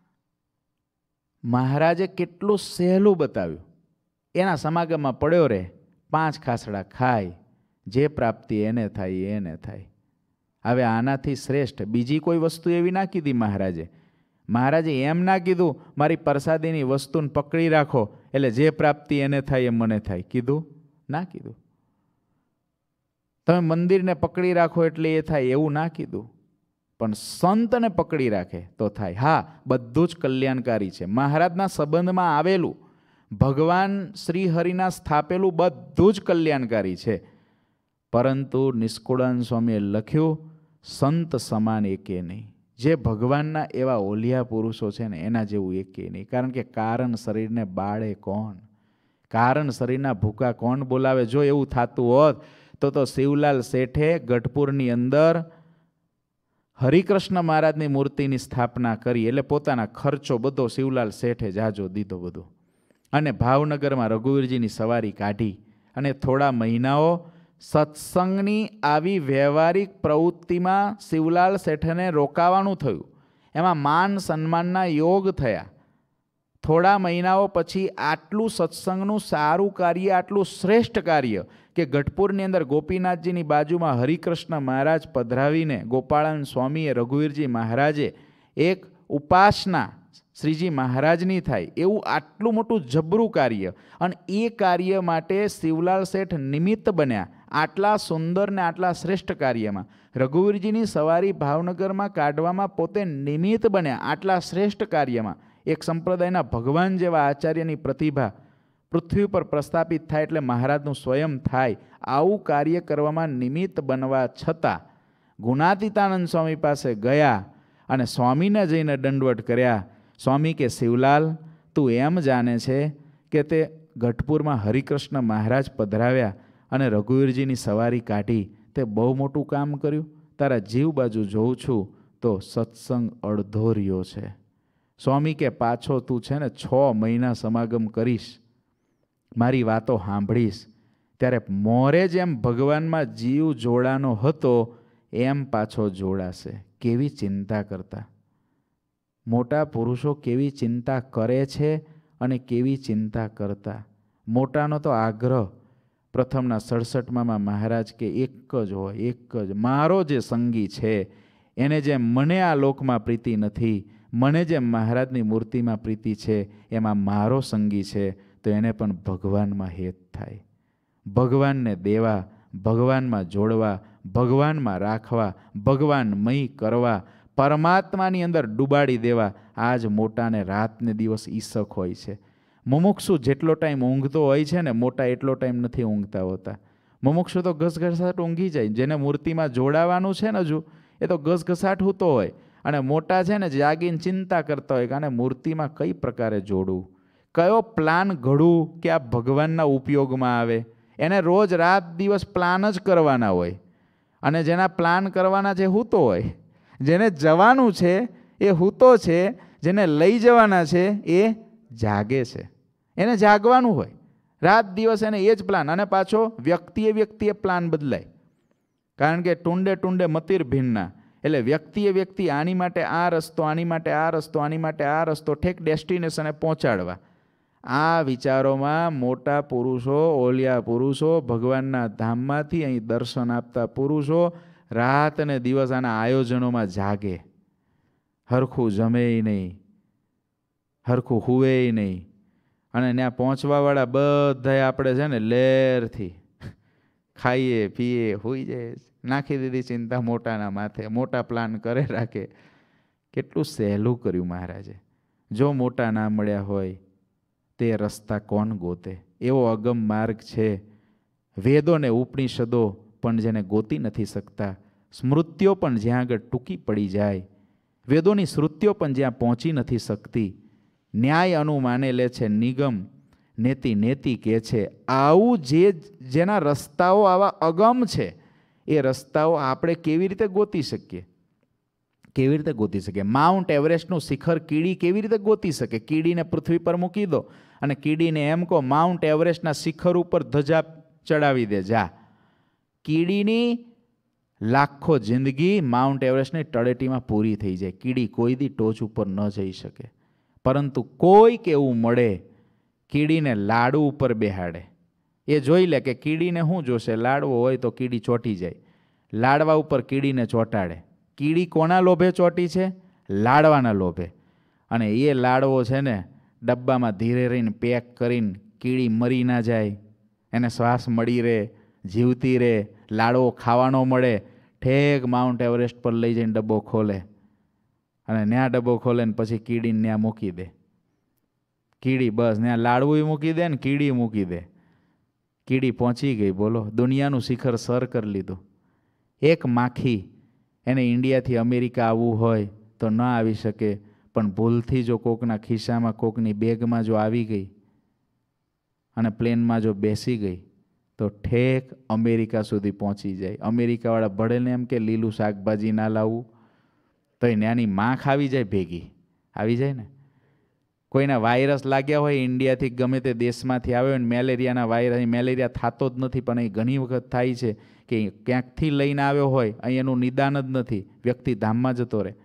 મહારાજે કેટલું સહેલું બતાવ્યું. એના સમાગમમાં પડ્યો રહે, પાંચ ખાસડા ખાય, જે પ્રાપ્તિ એને થાય એને થાય. હવે આનાથી શ્રેષ્ઠ બીજી કોઈ વસ્તુ એવી ના કીધી મહારાજે. મહારાજે એમ ના કીધું મારી પ્રસાદીની વસ્તુને પકડી રાખો એટલે જે પ્રાપ્તિ એને થાય એ મને થાય. કીધું? ના કીધું. તમે મંદિરને પકડી રાખો એટલે એ થાય એવું ના કીધું. પણ સંતને પકડી રાખે તો થાય. હા, બધું જ કલ્યાણકારી છે. મહારાજના સંબંધમાં આવેલું ભગવાન શ્રી હરિના સ્થાપેલું બધું જ કલ્યાણકારી છે. પરંતુ નિષ્કુળાનંદ સ્વામીએ લખ્યું સંત સમાન એકે નહીં. જે ભગવાનના એવા ઓલિયા પુરુષો છે ને એના જેવું એકે નહીં. કારણ કે કારણ શરીરને બાળે કોણ? કારણ શરીરના ભૂકા કોણ બોલાવે? જો એવું થતું હોત તો તો શિવલાલ શેઠે ગઢપુરની અંદર હરિકૃષ્ણ મહારાજની મૂર્તિની સ્થાપના કરી, એટલે પોતાના ખર્ચો બધો શિવલાલ શેઠે જાજો દીધો બધો, અને ભાવનગરમાં રઘુવીરજીની સવારી કાઢી, અને થોડા મહિનાઓ સત્સંગની આવી વ્યવહારિક પ્રવૃત્તિમાં શિવલાલ શેઠને રોકાવાનું થયું. એમાં માન સન્માનના યોગ થયા. થોડા મહિનાઓ પછી આટલું સત્સંગનું સારું કાર્ય, આટલું શ્રેષ્ઠ કાર્ય કે ગઢપુરની અંદર ગોપીનાથજીની બાજુમાં હરિકૃષ્ણ મહારાજ પધરાવીને ગોપાળાનંદ સ્વામીએ રઘુવીરજી મહારાજે એક ઉપાસના શ્રીજી મહારાજની થાય એવું આટલું મોટું જબરું કાર્ય, અને એ કાર્ય માટે શિવલાલ શેઠ નિમિત્ત બન્યા. આટલા સુંદર ને આટલા શ્રેષ્ઠ કાર્યમાં રઘુવીરજીની સવારી ભાવનગરમાં કાઢવામાં પોતે નિમિત્ત બન્યા. આટલા શ્રેષ્ઠ કાર્યમાં એક સંપ્રદાયના ભગવાન જેવા આચાર્યની પ્રતિભા પૃથ્વી પર પ્રસ્થાપિત થાય એટલે મહારાજનું સ્વયં થાય, આવું કાર્ય કરવામાં નિમિત્ત બનવા છતાં ગુણાતીતાનંદ સ્વામી પાસે ગયા અને સ્વામીને જઈને દંડવટ કર્યા. સ્વામી કે શિવલાલ, તું એમ જાણે છે કે તે ગઢપુરમાં હરિકૃષ્ણ મહારાજ પધરાવ્યા અને રઘુવીરજીની સવારી કાઢી, તે બહુ મોટું કામ કર્યું. તારા જીવ બાજુ જોઉં છું તો સત્સંગ અડધો રહ્યો છે. સ્વામી કે પાછો તું છે ને છ મહિના સમાગમ કરીશ, મારી વાતો સાંભળીશ, ત્યારે મોરે જેમ ભગવાનમાં જીવ જોડાનો હતો એમ પાછો જોડાશે. કેવી ચિંતા કરતા મોટા પુરુષો, કેવી ચિંતા કરે છે અને કેવી ચિંતા કરતા. મોટાનો તો આગ્રહ પ્રથમના સડસઠમાં મહારાજ કે એક જ હોય, એક જ મારો જે સંગી છે એને જેમ મને આ લોકમાં પ્રીતિ નથી, મને જેમ મહારાજની મૂર્તિમાં પ્રીતિ છે, એમાં મારો સંગી છે, તો એને પણ ભગવાનમાં હેત થાય. ભગવાનને દેવા, ભગવાનમાં જોડવા, ભગવાનમાં રાખવા, ભગવાનમય કરવા, પરમાત્માની અંદર ડૂબાડી દેવા. આજ મોટાને રાતને દિવસ ઈસક હોય છે. મુમુક્ષુ જેટલો ટાઈમ ઊંઘતો હોય છે ને, મોટા એટલો ટાઈમ નથી ઊંઘતા હોતા. મુમુક્ષુ તો ઘસઘસાટ ઊંઘી જાય. જેને મૂર્તિમાં જોડાવાનું છે ને હજુ, એ તો ઘસઘસાટ હોતો હોય, અને મોટા છે ને જાગીને ચિંતા કરતા હોય કે આને મૂર્તિમાં કઈ પ્રકારે જોડવું, કયો પ્લાન ઘડવું કે આ ભગવાનના ઉપયોગમાં આવે. એને રોજ રાત દિવસ પ્લાન જ કરવાના હોય. અને જેના પ્લાન કરવાના છે હૂતો હોય, જેને જવાનું છે એ હૂતો છે, જેને લઈ જવાના છે એ જાગે છે. એને જાગવાનું હોય રાત દિવસ, એને એ જ પ્લાન. અને પાછો વ્યક્તિએ વ્યક્તિએ પ્લાન બદલાય, કારણ કે ટુંડે ટુંડે મતિર ભિન્ના. એટલે વ્યક્તિએ વ્યક્તિ આની માટે આ રસ્તો, આની માટે આ રસ્તો, આની માટે આ રસ્તો, ઠેક ડેસ્ટિનેશને પહોંચાડવા. આ વિચારોમાં મોટા પુરુષો, ઓલિયા પુરુષો, ભગવાનના ધામમાંથી અહીં દર્શન આપતા પુરુષો રાત અને દિવસ આના આયોજનોમાં જાગે. હરખું જમેય નહીં, હરખું હુવેય નહીં, અને ત્યાં પહોંચવાવાળા બધા આપણે છે ને લેરથી ખાઈએ પીએ હોઈ જાય, નાખી દીધી ચિંતા મોટાના માથે, મોટા પ્લાન કરે રાખે. કેટલું સહેલું કર્યું મહારાજે. જો મોટા ના મળ્યા હોય તે રસ્તા કોણ ગોતે? એવો અગમ માર્ગ છે, વેદો ને ઉપનિષદો પણ જેને ગોતી નથી શકતા, સ્મૃતિઓ પણ જ્યાં આગળ ટૂંકી પડી જાય, વેદોની શ્રુતિઓ પણ જ્યાં પહોંચી નથી શકતી, ન્યાય અનુમાને લે છે નિગમ, નેતિ નેતિ કહે છે. આવું જે જેના રસ્તાઓ આવા અગમ છે, એ રસ્તાઓ આપણે કેવી રીતે ગોતી શકીએ? કેવી રીતે ગોતી શકીએ? માઉન્ટ એવરેસ્ટનું શિખર કીડી કેવી રીતે ગોતી શકે? કીડીને પૃથ્વી પર મૂકી દો અને કીડીને એમ કહો માઉન્ટ એવરેસ્ટના શિખર ઉપર ધજા ચડાવી દે, જા. કીડીની લાખો જિંદગી માઉન્ટ એવરેસ્ટની તળેટીમાં પૂરી થઈ જાય. કીડી કોઈ દી ટોચ ઉપર ન જઈ શકે. પરંતુ કોઈક એવું મળે કીડીને લાડુ ઉપર બેહાડે. એ જોઈ લે કે કીડીને શું જોશે, લાડવો હોય તો કીડી ચોંટી જાય. લાડવા ઉપર કીડીને ચોંટાડે. કીડી કોના લોભે ચોંટી છે? લાડવાના લોભે. અને એ લાડવો છે ને ડબ્બામાં ધીરે રહીને પેક કરીને કીડી મરી ના જાય, એને શ્વાસ મળી રહે, જીવતી રહે, લાડવો ખાવાનો મળે. ઠેક માઉન્ટ એવરેસ્ટ પર લઈ જઈને ડબ્બો ખોલે અને ત્યાં ડબ્બો ખોલે ને પછી કીડીને ત્યાં મૂકી દે. કીડી બસ ત્યાં લાડવું મૂકી દે ને કીડી મૂકી દે. કીડી પહોંચી ગઈ, બોલો, દુનિયાનું શિખર સર કરી લીધું. એક માખી એને ઇન્ડિયાથી અમેરિકા આવવું હોય તો ન આવી શકે, પણ ભૂલથી જો કોકના ખિસ્સામાં કોકની બેગમાં જો આવી ગઈ અને પ્લેનમાં જો બેસી ગઈ તો ઠેક અમેરિકા સુધી પહોંચી જાય. અમેરિકાવાળા ભળેને એમ કે લીલું શાકભાજી ના લાવવું, તો એ નાની માખ આવી જાય, ભેગી આવી જાય ને. કોઈના વાયરસ લાગ્યા હોય ઇન્ડિયાથી ગમે તે દેશમાંથી આવ્યો હોય ને મેલેરિયાના વાયરસ, મેલેરિયા થતો જ નથી પણ અહીં ઘણી વખત થાય છે કે ક્યાંકથી લઈને આવ્યો હોય, અહીં એનું નિદાન જ નથી, વ્યક્તિ ધામમાં જતો રહે.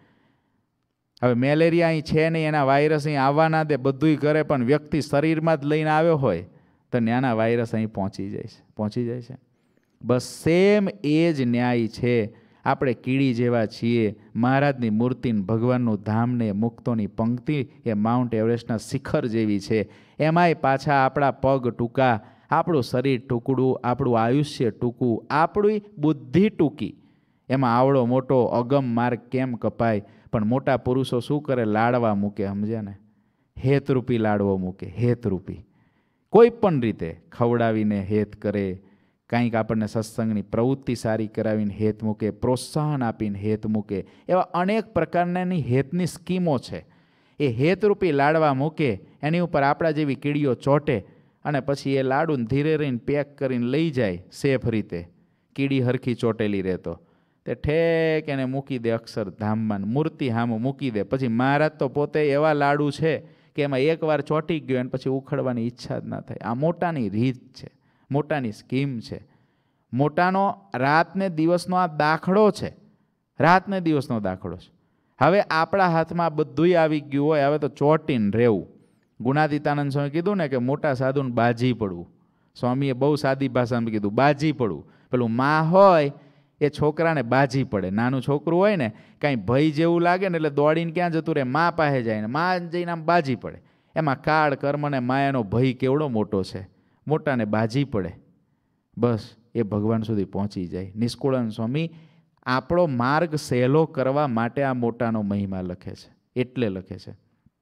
હવે મેલેરિયા અહીં છે નહીં, એના વાયરસ અહીં આવવા ના દે, બધુંય કરે, પણ વ્યક્તિ શરીરમાં જ લઈને આવ્યો હોય તો નાના વાયરસ અહીં પહોંચી જાય છે પહોંચી જાય છે બસ સેમ એ જ ન્યાય છે. આપણે કીડી જેવા છીએ. મહારાજની મૂર્તિ, ભગવાનનું ધામ ને મુક્તોની પંક્તિ એ માઉન્ટ એવરેસ્ટના શિખર જેવી છે. એમાંય પાછા આપણા પગ ટૂંકા, આપણું શરીર ટૂંકડું, આપણું આયુષ્ય ટૂંકું, આપણી બુદ્ધિ ટૂંકી. એમાં આવડો મોટો અગમ માર્ગ કેમ કપાય? પણ મોટા પુરુષો શું કરે? લાડવા મૂકે, સમજ્યા ને? હેતરૂપી લાડવો મૂકે, હેતરૂપી. કોઈ પણ રીતે ખવડાવીને હેત કરે, કંઈક આપણને સત્સંગની પ્રવૃત્તિ સારી કરાવીને હેત મૂકે, પ્રોત્સાહન આપીને હેત મૂકે. એવા અનેક પ્રકારની હેતની સ્કીમો છે. એ હેતરૂપી લાડવા મૂકે, એની ઉપર આપણા જેવી કીડીઓ ચોંટે અને પછી એ લાડુને ધીરે રહીને પેક કરીને લઈ જાય સેફ રીતે. કીડી હરખી ચોંટેલી રહેતો તે ઠેક એને મૂકી દે અક્ષરધામમાં, મૂર્તિ હામું મૂકી દે. પછી મહારાજ તો પોતે એવા લાડુ છે કે એમાં એકવાર ચોંટી ગયો અને પછી ઉખડવાની ઈચ્છા જ ના થાય. આ મોટાની રીત છે, મોટાની સ્કીમ છે. મોટાનો રાત ને દિવસનો આ દાખલો છે, રાત ને દિવસનો દાખલો છે. હવે આપણા હાથમાં બધુંય આવી ગયું હોય, હવે તો ચોંટીને રહેવું. ગુણાતીતાનંદ સ્વામી કીધું ને કે મોટા સાધુને બાજી પડવું. સ્વામીએ બહુ સાદી ભાષામાં કીધું, બાજી પડવું. પેલું માં હોય એ છોકરાને બાજી પડે. નાનું છોકરું હોય ને કાંઈ ભય જેવું લાગે ને એટલે દોડીને ક્યાં જતું રહે? મા પાસે જાય ને મા જઈને આમ બાજી પડે. એમાં કાળ કર્મ ને માયાનો ભય કેવડો મોટો છે, મોટાને બાજી પડે. બસ એ ભગવાન સુધી પહોંચી જાય. નિષ્કુળાનંદ સ્વામી આપણો માર્ગ સહેલો કરવા માટે આ મોટાનો મહિમા લખે છે, એટલે લખે છે.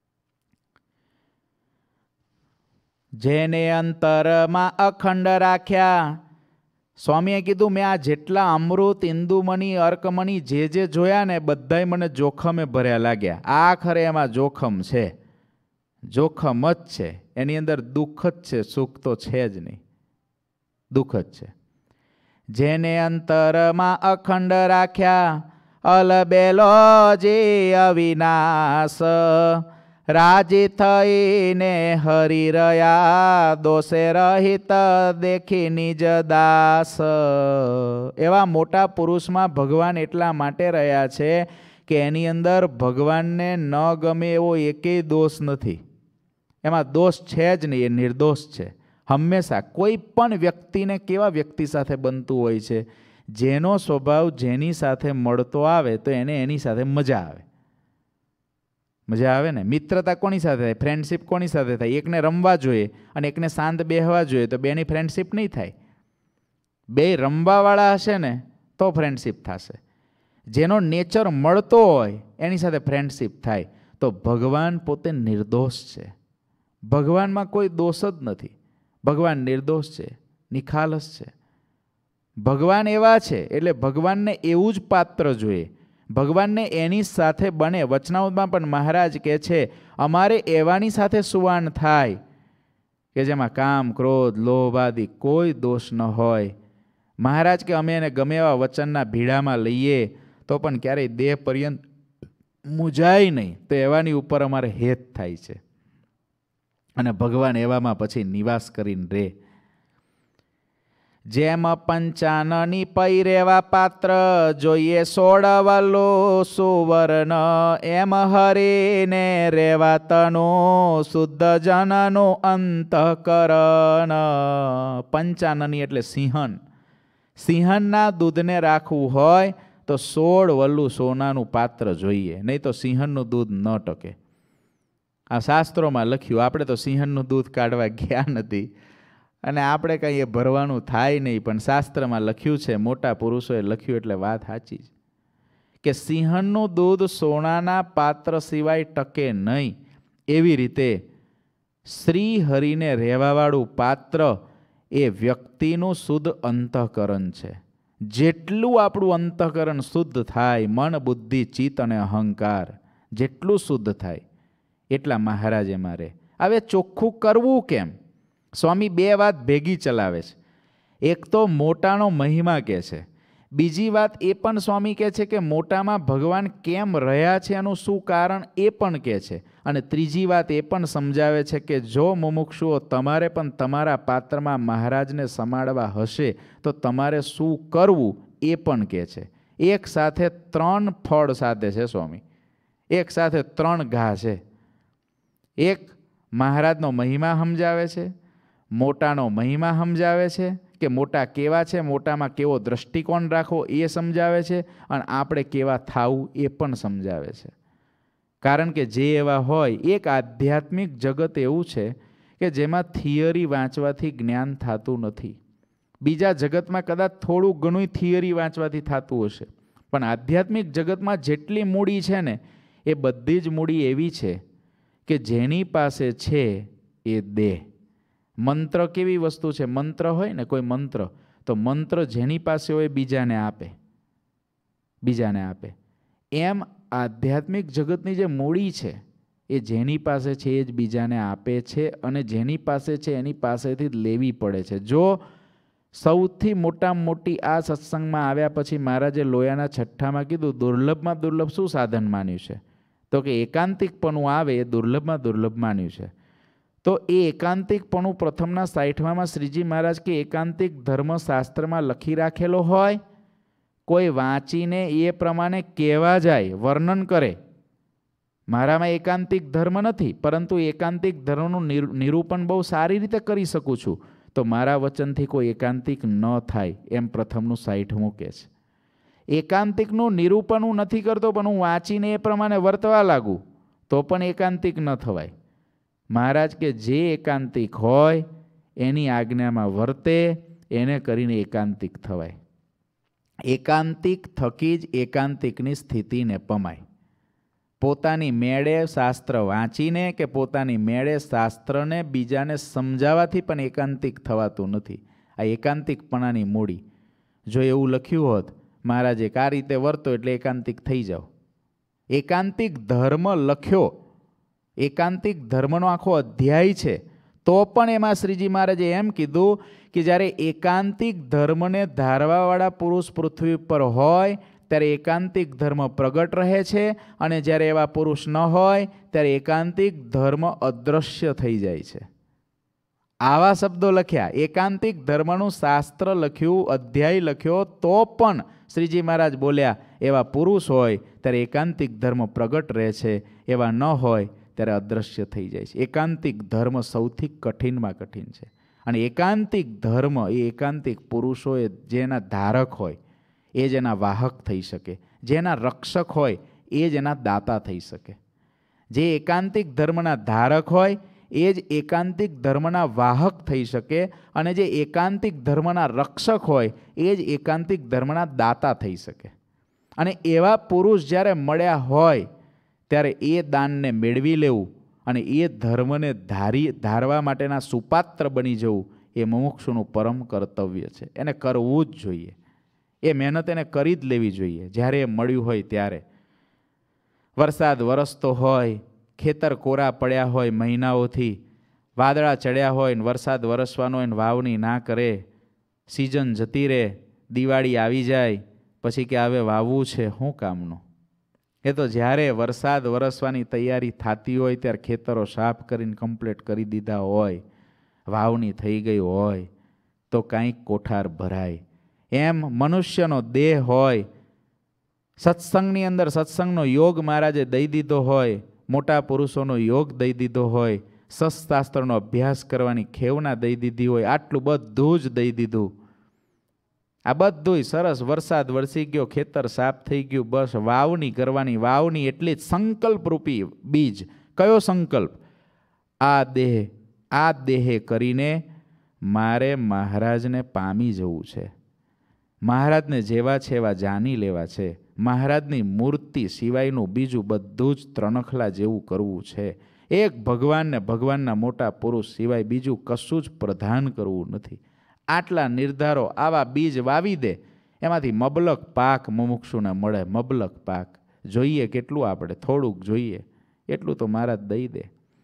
જેને અંતરમાં અખંડ રાખ્યા. સ્વામીએ કીધું મેં આ જેટલા અમૃત, ઇન્દુમણી, અર્કમણી જે જે જોયા ને બધાય મને જોખમે ભર્યા લાગ્યા. આખરે એમાં જોખમ છે, જોખમ જ છે. એની અંદર દુઃખ જ છે, સુખ તો છે જ નહીં, દુઃખ જ છે. જેને અંતરમાં અખંડ રાખ્યા, અલબેલો જે અવિનાશ, રાજી થઈને હરી રહ્યા, દોષે રહિત દેખી નિજ દાસ. એવા મોટા પુરુષમાં ભગવાન એટલા માટે રહ્યા છે કે એની અંદર ભગવાનને ન ગમે એવો એકેય દોષ નથી. એમાં દોષ છે જ નહીં, એ નિર્દોષ છે. હંમેશા કોઈ પણ વ્યક્તિને કેવા વ્યક્તિ સાથે બનતું હોય છે, જેનો સ્વભાવ જેની સાથે મળતો આવે તો એને એની સાથે મજા આવે. મજા આવે ને. મિત્રતા કોની સાથે થાય? ફ્રેન્ડશિપ કોની સાથે થાય? એકને રમવા જોઈએ અને એકને શાંત બેહવા જોઈએ તો બેની ફ્રેન્ડશિપ નહીં થાય. બે રમવાવાળા હશે ને તો ફ્રેન્ડશિપ થશે. જેનો નેચર મળતો હોય એની સાથે ફ્રેન્ડશિપ થાય. તો ભગવાન પોતે નિર્દોષ છે. ભગવાનમાં કોઈ દોષ જ નથી. ભગવાન નિર્દોષ છે, નિખાલસ છે. ભગવાન એવા છે એટલે ભગવાનને એવું જ પાત્ર જોઈએ. ભગવાનને એની સાથે બને. વચનામૃતમાં પણ મહારાજ કહે છે અમારે એવાની સાથે સુવાન થાય કે જેમાં કામ, ક્રોધ, લોભ આદિ કોઈ દોષ ન હોય. મહારાજ કે અમે એને ગમે એવા વચનના ભીડામાં લઈએ તો પણ ક્યારેય દેહ પર્યંત મૂંઝાય નહીં. તો એવાની ઉપર અમારે હેત થાય છે. અને ભગવાન એવામાં પછી નિવાસ કરીને રહે. જેમ પંચાનની પૈ રેવા પાત્ર જોઈએ સોળવલો સુવર્ણ, એમ હરીને રેવા તનો શુદ્ધ જનનો અંતઃકરણ. પંચાનની એટલે સિંહણ. સિંહણના દૂધને રાખવું હોય તો સોળ વલ્લું સોનાનું પાત્ર જોઈએ, નહીં તો સિંહણનું દૂધ ન ટકે. આ શાસ્ત્રોમાં લખ્યું. આપણે તો સિંહણનું દૂધ કાઢવા ગયા નથી અને આપણે કંઈ એ ભરવાનું થાય નહીં, પણ શાસ્ત્રમાં લખ્યું છે, મોટા પુરુષોએ લખ્યું એટલે વાત સાચી છે કે સિંહણનું દૂધ સોનાના પાત્ર સિવાય ટકે નહીં. એવી રીતે શ્રી હરિને રહેવાવાળું પાત્ર એ વ્યક્તિનું શુદ્ધ અંતઃકરણ છે. જેટલું આપણું અંતઃકરણ શુદ્ધ થાય, મન, બુદ્ધિ, ચિત્ત અને અહંકાર જેટલું શુદ્ધ થાય એટલા મહારાજ એમાં રહે. હવે ચોખ્ખું કરવું કેમ? સ્વામી બે વાત ભેગી ચલાવે છે. એક તો મોટાનો મહિમા કહે છે. બીજી વાત એ પણ સ્વામી કહે છે કે મોટામાં ભગવાન કેમ રહ્યા છે, એનું શું કારણ એ પણ કહે છે. અને ત્રીજી વાત એ પણ સમજાવે છે કે જો મુમુક્ષુઓ તમારે પણ તમારા પાત્રમાં મહારાજને સમાડવા હશે તો તમારે શું કરવું એ પણ કહે છે. એક સાથે ત્રણ ફળ સાથે છે સ્વામી. એક સાથે ત્રણ ઘા છે. એક મહારાજનો મહિમા સમજાવે છે, મોટાનો મહિમા સમજાવે છે કે મોટા કેવા છે, મોટામાં કેવો દ્રષ્ટિકોણ રાખવો એ સમજાવે છે, અને આપણે કેવા થાવું એ પણ સમજાવે છે. કારણ કે જે એવા હોય, એક આધ્યાત્મિક જગત એવું છે કે જેમાં થિયરી વાંચવાથી જ્ઞાન થતું નથી. બીજા જગતમાં કદાચ થોડું ઘણું થિયરી વાંચવાથી થતું હશે, પણ આધ્યાત્મિક જગતમાં જેટલી મૂડી છે ને એ બધી જ મૂડી એવી છે કે જેની પાસે છે એ દે. મંત્ર કેવી વસ્તુ છે? મંત્ર હોય ને કોઈ મંત્ર, તો મંત્ર જેની પાસે હોય બીજાને આપે, બીજાને આપે. એમ આધ્યાત્મિક જગતની જે મૂડી છે એ જેની પાસે છે એ જ બીજાને આપે છે, અને જેની પાસે છે એની પાસેથી જ લેવી પડે છે. જો સૌથી મોટામાં મોટી આ સત્સંગમાં આવ્યા પછી મહારાજે લોયાના છઠ્ઠામાં કીધું દુર્લભમાં દુર્લભ શું સાધન માન્યું છે? તો કે એકાંતિકપણું આવે એ દુર્લભમાં દુર્લભ માન્યું છે. તો એ એકાંતિકપણું પ્રથમના સાઠમામાં શ્રીજી મહારાજ કે એકાંતિક ધર્મશાસ્ત્રમાં લખી રાખેલો હોય, કોઈ વાંચીને એ પ્રમાણે કહેવા જાય, વર્ણન કરે, મારામાં એકાંતિક ધર્મ નથી પરંતુ એકાંતિક ધર્મનું નિરૂપણ બહુ સારી રીતે કરી શકું છું, તો મારા વચનથી કોઈ એકાંતિક ન થાય, એમ પ્રથમનું સાઠમું કહે છે. એકાંતિકનું નિરૂપણ હું નથી કરતો પણ હું વાંચીને એ પ્રમાણે વર્તવા લાગુ તો પણ એકાંતિક ન થવાય. મહારાજ કે જે એકાંતિક હોય એની આજ્ઞામાં વર્તે એને કરીને એકાંતિક થવાય. એકાંતિક થકી જ એકાંતિકની સ્થિતિને પમાય. પોતાની મેળે શાસ્ત્ર વાંચીને કે પોતાની મેળે શાસ્ત્રને બીજાને સમજાવવાથી પણ એકાંતિક થવાતું નથી. આ એકાંતિકપણાની મૂડી. જો એવું લખ્યું હોત મહારાજે કે આ રીતે વર્તો એટલે એકાંતિક થઈ જાઓ. એકાંતિક ધર્મ લખ્યો, એકાંતિક ધર્મનો આખો અધ્યાય છે, તો પણ એમાં શ્રીજી મહારાજે એમ કીધું કે જ્યારે એકાંતિક ધર્મને ધારવાવાળા પુરુષ પૃથ્વી પર હોય ત્યારે એકાંતિક ધર્મ પ્રગટ રહે છે, અને જ્યારે એવા પુરુષ ન હોય ત્યારે એકાંતિક ધર્મ અદૃશ્ય થઈ જાય છે. આવા શબ્દો લખ્યા. એકાંતિક ધર્મનું શાસ્ત્ર લખ્યું, અધ્યાય લખ્યો, તો પણ શ્રીજી મહારાજ બોલ્યા એવા પુરુષ હોય ત્યારે એકાંતિક ધર્મ પ્રગટ રહે છે, એવા ન હોય ત્યારે અદૃશ્ય થઈ જાય છે. એકાંતિક ધર્મ સૌથી કઠિનમાં કઠિન છે, અને એકાંતિક ધર્મ એ એકાંતિક પુરુષો એ જેના ધારક હોય એ જ એના વાહક થઈ શકે, જેના રક્ષક હોય એ જ એના દાતા થઈ શકે. જે એકાંતિક ધર્મના ધારક હોય એ જ એકાંતિક ધર્મના વાહક થઈ શકે, અને જે એકાંતિક ધર્મના રક્ષક હોય એ જ એકાંતિક ધર્મના દાતા થઈ શકે. અને એવા પુરુષ જ્યારે મળ્યા હોય ત્યારે એ દાનને મેળવી લેવું અને એ ધર્મને ધારી ધારવા માટેના સુપાત્ર બની જવું એ મુમુક્ષુનું પરમ કર્તવ્ય છે. એને કરવું જ જોઈએ. એ મહેનત એને કરી જ લેવી જોઈએ જ્યારે એ મળ્યું હોય ત્યારે. વરસાદ વરસતો હોય, ખેતર કોરા પડ્યા હોય, મહિનાઓથી વાદળા ચડ્યા હોય ને વરસાદ વરસવાનો હોય ને વાવણી ના કરે, સિઝન જતી રહે, દિવાળી આવી જાય પછી કે હવે વાવવું છે, શું કામનું? એ તો જ્યારે વરસાદ વરસવાની તૈયારી થતી હોય ત્યારે ખેતરો સાફ કરીને કમ્પ્લીટ કરી દીધા હોય, વાવણી થઈ ગઈ હોય તો કાંઈક કોઠાર ભરાય. એમ મનુષ્યનો દેહ હોય, સત્સંગની અંદર સત્સંગનો યોગ મહારાજે દઈ દીધો હોય, મોટા પુરુષોનો યોગ દઈ દીધો હોય, સત્શાસ્ત્રનો અભ્યાસ કરવાની ખેવના દઈ દીધી હોય, આટલું બધું જ દઈ દીધું. આ બધું સરસ, વરસાદ વરસી ગયો, ખેતર સાફ થઈ ગયું, બસ વાવણી કરવાની. વાવણી એટલી જ સંકલ્પરૂપી બીજ. કયો સંકલ્પ? આ દેહ આ દેહે કરીને મારે મહારાજને પામી જવું છે, મહારાજને જેવા છે એવા જાણી લેવા છે, મહારાજની મૂર્તિ સિવાયનું બીજું બધું જ ત્રણખલા જેવું કરવું છે, એક ભગવાનને ભગવાનના મોટા પુરુષ સિવાય બીજું કશું જ પ્રધાન કરવું નથી. આટલા નિર્ધારો, આવા બીજ વાવી દે, એમાંથી મબલક પાક મુમુક્ષુને મળે. મબલક પાક જોઈએ કેટલું? આપણે થોડુંક જોઈએ એટલું તો મહારાજ દઈ દે.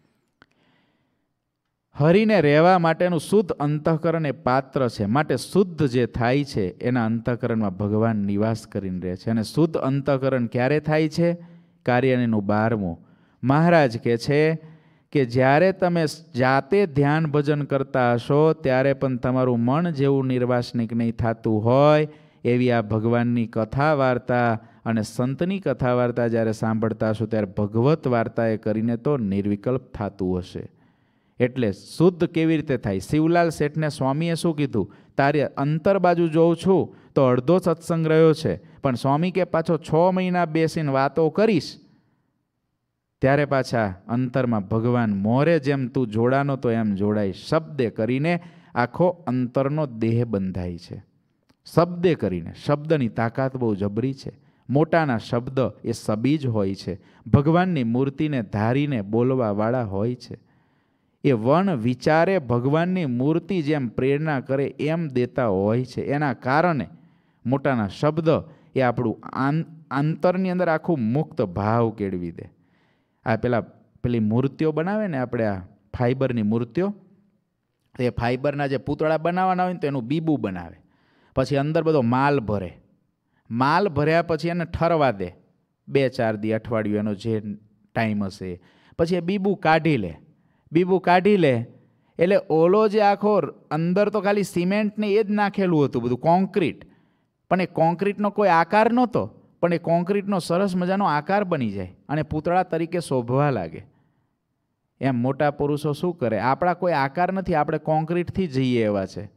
હરિને રહેવા માટેનું શુદ્ધ અંતઃકરણ એ પાત્ર છે. માટે શુદ્ધ જે થાય છે એના અંતઃકરણમાં ભગવાન નિવાસ કરીને રહે છે. અને શુદ્ધ અંતઃકરણ ક્યારે થાય છે? કાર્યનું બારમું મહારાજ કહે છે કે જ્યારે તમે જાતે ધ્યાન ભજન કરતા હશો ત્યારે પણ તમારું મન જેવું નિર્વાસનિક નહીં થતું હોય એવી આ ભગવાનની કથા વાર્તા અને સંતની કથા વાર્તા જ્યારે સાંભળતા હશો ત્યારે ભગવત વાર્તાએ કરીને તો નિર્વિકલ્પ થતું હશે. એટલે શુદ્ધ કેવી રીતે થાય? શિવલાલ શેઠને સ્વામીએ શું કીધું? તારે અંતર બાજુ જોઉં છું તો અડધો સત્સંગ રહ્યો છે, પણ સ્વામી કે પાછો છ મહિના બેસીને વાતો કરીશ ત્યારે પાછા અંતરમાં ભગવાન મોરે જેમ તું જોડાનો તો એમ જોડાય. શબ્દે કરીને આખો અંતરનો દેહ બંધાય છે. શબ્દે કરીને. શબ્દની તાકાત બહુ જબરી છે. મોટાના શબ્દ એ સબીજ હોય છે. ભગવાનની મૂર્તિને ધારીને બોલવાવાળા હોય છે. એ વન વિચારે ભગવાનની મૂર્તિ જેમ પ્રેરણા કરે એમ દેતા હોય છે. એના કારણે મોટાના શબ્દ એ આપણું આંતરની અંદર આખું મુક્ત ભાવ કેળવી દે. આ પેલા પેલી મૂર્તિઓ બનાવે ને આપણે, આ ફાઈબરની મૂર્તિઓ, એ ફાઈબરના જે પૂતળા બનાવવાના હોય ને તો એનું બીબું બનાવે, પછી અંદર બધો માલ ભરે. માલ ભર્યા પછી એને ઠરવા દે બે ચાર દી, અઠવાડિયું, એનો જે ટાઈમ હશે. પછી એ બીબું કાઢી લે. બીબું કાઢી લે એટલે ઓલો જે આખો અંદર તો ખાલી સિમેન્ટ ને એ જ નાખેલું હતું, બધું કોન્ક્રીટ, પણ એ કોન્ક્રીટનો કોઈ આકાર નહોતો, પણ એ કોન્ક્રીટનો સરસ મજાનો આકાર બની જાય અને પૂતળા તરીકે શોભવા લાગે. એમ મોટા પુરુષો શું કરે? આપણા કોઈ આકાર નથી, આપણે કોન્ક્રીટથી જઈએ એવા છે.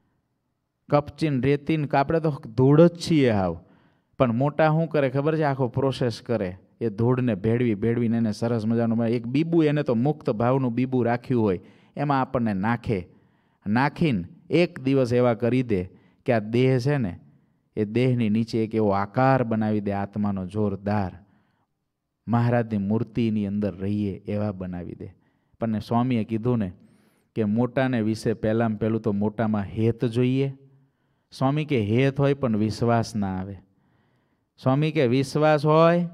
કપચીન રેતીન આપણે તો ધૂળ જ છીએ હાવ. પણ મોટા શું કરે ખબર છે? આખો પ્રોસેસ કરે. એ ધૂળને ભેળવી ભેળવીને એને સરસ મજાનું એક બીબું, એને તો મુક્ત ભાવનું બીબું રાખ્યું હોય, એમાં આપણને નાખે. નાખીને એક દિવસ એવા કરી દે કે આ દેહ છે ને એ દેહની નીચે એક એવો આકાર બનાવી દે આત્માનો જોરદાર. મહારાજની મૂર્તિની અંદર રહીએ એવા બનાવી દે. પણ સ્વામીએ કીધું ને કે મોટાને વિશે પહેલાં પહેલું તો મોટામાં હેત જોઈએ. સ્વામી કે હેત હોય પણ વિશ્વાસ ના આવે. સ્વામી કે વિશ્વાસ હોય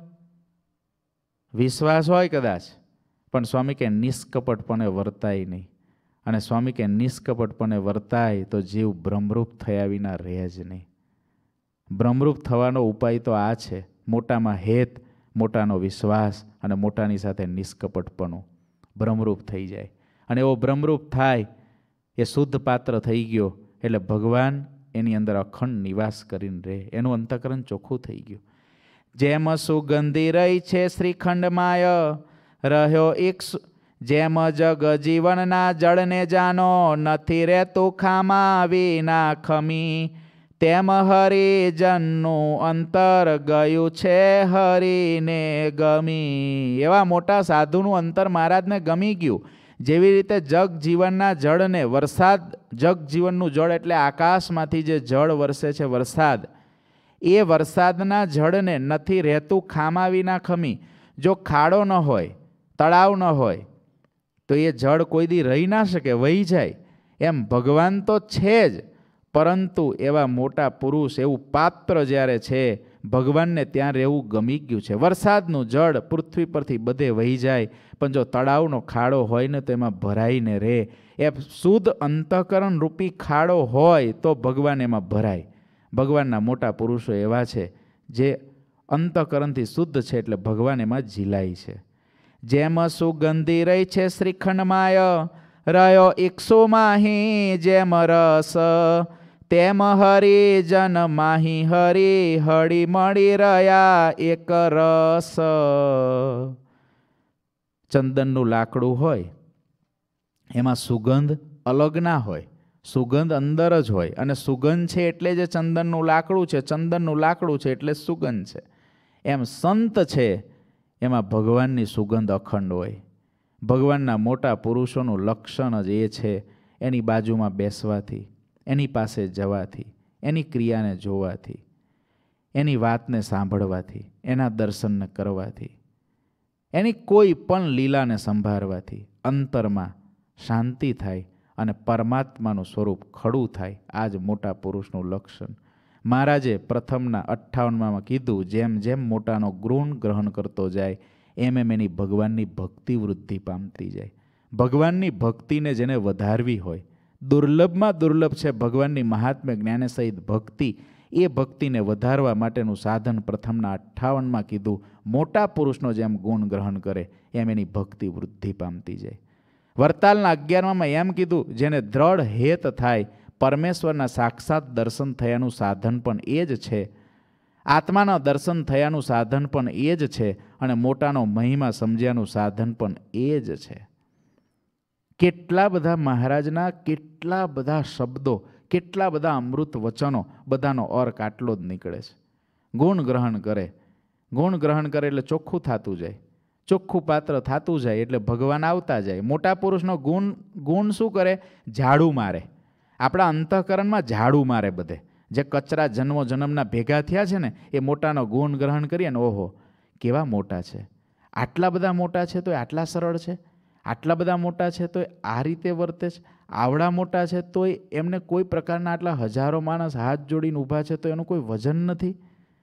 વિશ્વાસ હોય કદાચ, પણ સ્વામી કે નિષ્કપટપણે વર્તાય નહીં. અને સ્વામી કે નિષ્કપટપણે વર્તાય તો જીવ ભ્રમરૂપ થયા વિના રહે જ નહીં. ભ્રમરૂપ થવાનો ઉપાય તો આ છે, મોટામાં હેત, મોટાનો વિશ્વાસ અને મોટાની સાથે નિષ્કપટપણું. ભ્રમરૂપ થઈ જાય અને એવો ભ્રમરૂપ થાય એ શુદ્ધ પાત્ર થઈ ગયો એટલે ભગવાન એની અંદર અખંડ નિવાસ કરીને રહે. એનું અંતઃકરણ ચોખ્ખું થઈ ગયું. જેમ સુગંધી રહી છે શ્રીખંડમાય રહ્યો એક, જેમ જગ જીવનના જળને જાનો નથી રહેતું ખામાં વિના ખમી, તેમ હરિજનનું અંતર ગયું છે હરિને ગમી. એવા મોટા સાધુનું અંતર મહારાજને ગમી ગયું. જેવી રીતે જગ જીવનના જળને વરસાદ, જગ જીવનનું જળ એટલે આકાશમાંથી જે જળ વરસે છે વરસાદ, એ વરસાદના જળને નથી રહેતું ખામા વિના ખમી. જો ખાડો ન હોય, તળાવ ન હોય તો એ જળ કોઈ દી રહી ના શકે, વહી જાય. એમ ભગવાન તો છે જ, પરંતુ એવા મોટા પુરુષ, એવું પાત્ર જ્યારે છે, ભગવાનને ત્યાં રહેવું ગમી ગયું છે. વરસાદનું જળ પૃથ્વી પરથી બધે વહી જાય, પણ જો તળાવનો ખાડો હોય ને તો એમાં ભરાઈને રહે. એ શુદ્ધ અંતઃકરણ રૂપી ખાડો હોય તો ભગવાન એમાં ભરાય. ભગવાનના મોટા પુરુષો એવા છે જે અંતઃકરણથી શુદ્ધ છે, એટલે ભગવાન એમાં ઝીલાય છે. જેમ સુગંધી રહી છે શ્રીખંડમાય, રહ્યો એકસો માહી જેમ રસ, તેમ હરિ જન માહી હરિ હળી મળી રહ્યા એક રસ. ચંદનનું લાકડું હોય એમાં સુગંધ અલગ ના હોય, સુગંધ અંદર જ હોય, અને સુગંધ છે એટલે જે ચંદનનું લાકડું છે, ચંદનનું લાકડું છે એટલે સુગંધ છે. એમ સંત છે એમાં ભગવાનની સુગંધ અખંડ હોય. ભગવાનના મોટા પુરુષોનું લક્ષણ જ એ છે, એની બાજુમાં બેસવાથી, એની પાસે જવાથી, એની ક્રિયાને જોવાથી, એની વાતને સાંભળવાથી, એના દર્શનને કરવાથી, એની કોઈ પણ લીલાને સંભાળવાથી અંતરમાં શાંતિ થાય અને પરમાત્માનું સ્વરૂપ ખડું થાય. આ જ મોટા પુરુષનું લક્ષણ. મહારાજે પ્રથમના અઠ્ઠાવનમાં કીધું, જેમ જેમ મોટાનો ગુણ ગ્રહણ કરતો જાય એમ એમ એની ભગવાનની ભક્તિ વૃદ્ધિ પામતી જાય. ભગવાનની ભક્તિને જેને વધારવી હોય, દુર્લભમાં દુર્લભ છે ભગવાનની મહાત્મ્ય જ્ઞાને સહિત ભક્તિ. એ ભક્તિને વધારવા માટેનું સાધન પ્રથમના અઠ્ઠાવનમાં કીધું. મોટા પુરુષનો જેમ ગુણ ગ્રહણ કરે એમ એની ભક્તિ વૃદ્ધિ પામતી જાય. વરતાલના અગિયારમાં એમ કીધું, જેને દ્રઢ હેત થાય, પરમેશ્વરના સાક્ષાત દર્શન થયાનું સાધન પણ એ જ છે, આત્માના દર્શન થયાનું સાધન પણ એ જ છે, અને મોટાનો મહિમા સમજ્યાનું સાધન પણ એ જ છે. કેટલા બધા મહારાજના કેટલા બધા શબ્દો, કેટલા બધા અમૃત વચનો, બધાનો અર્ક આટલો જ નીકળે છે. ગુણ ગ્રહણ કરે, ગુણ ગ્રહણ કરે એટલે ચોખ્ખું થતું જાય, ચોખ્ખું પાત્ર થતું જાય એટલે ભગવાન આવતા જાય. મોટા પુરુષનો ગુણ ગુણ શું કરે? ઝાડુ મારે, આપણા અંતઃકરણમાં ઝાડુ મારે. બધે જે કચરા જન્મો જન્મના ભેગા થયા છે ને, એ મોટાનો ગુણ ગ્રહણ કરીએ ને, ઓહો કેવા મોટા છે, આટલા બધા મોટા છે તો આટલા સરળ છે, આટલા બધા મોટા છે તો આ રીતે વર્તે છે, આવડા મોટા છે તોય એમને કોઈ પ્રકારના આટલા હજારો માણસ હાથ જોડીને ઊભા છે તો એનું કોઈ વજન નથી.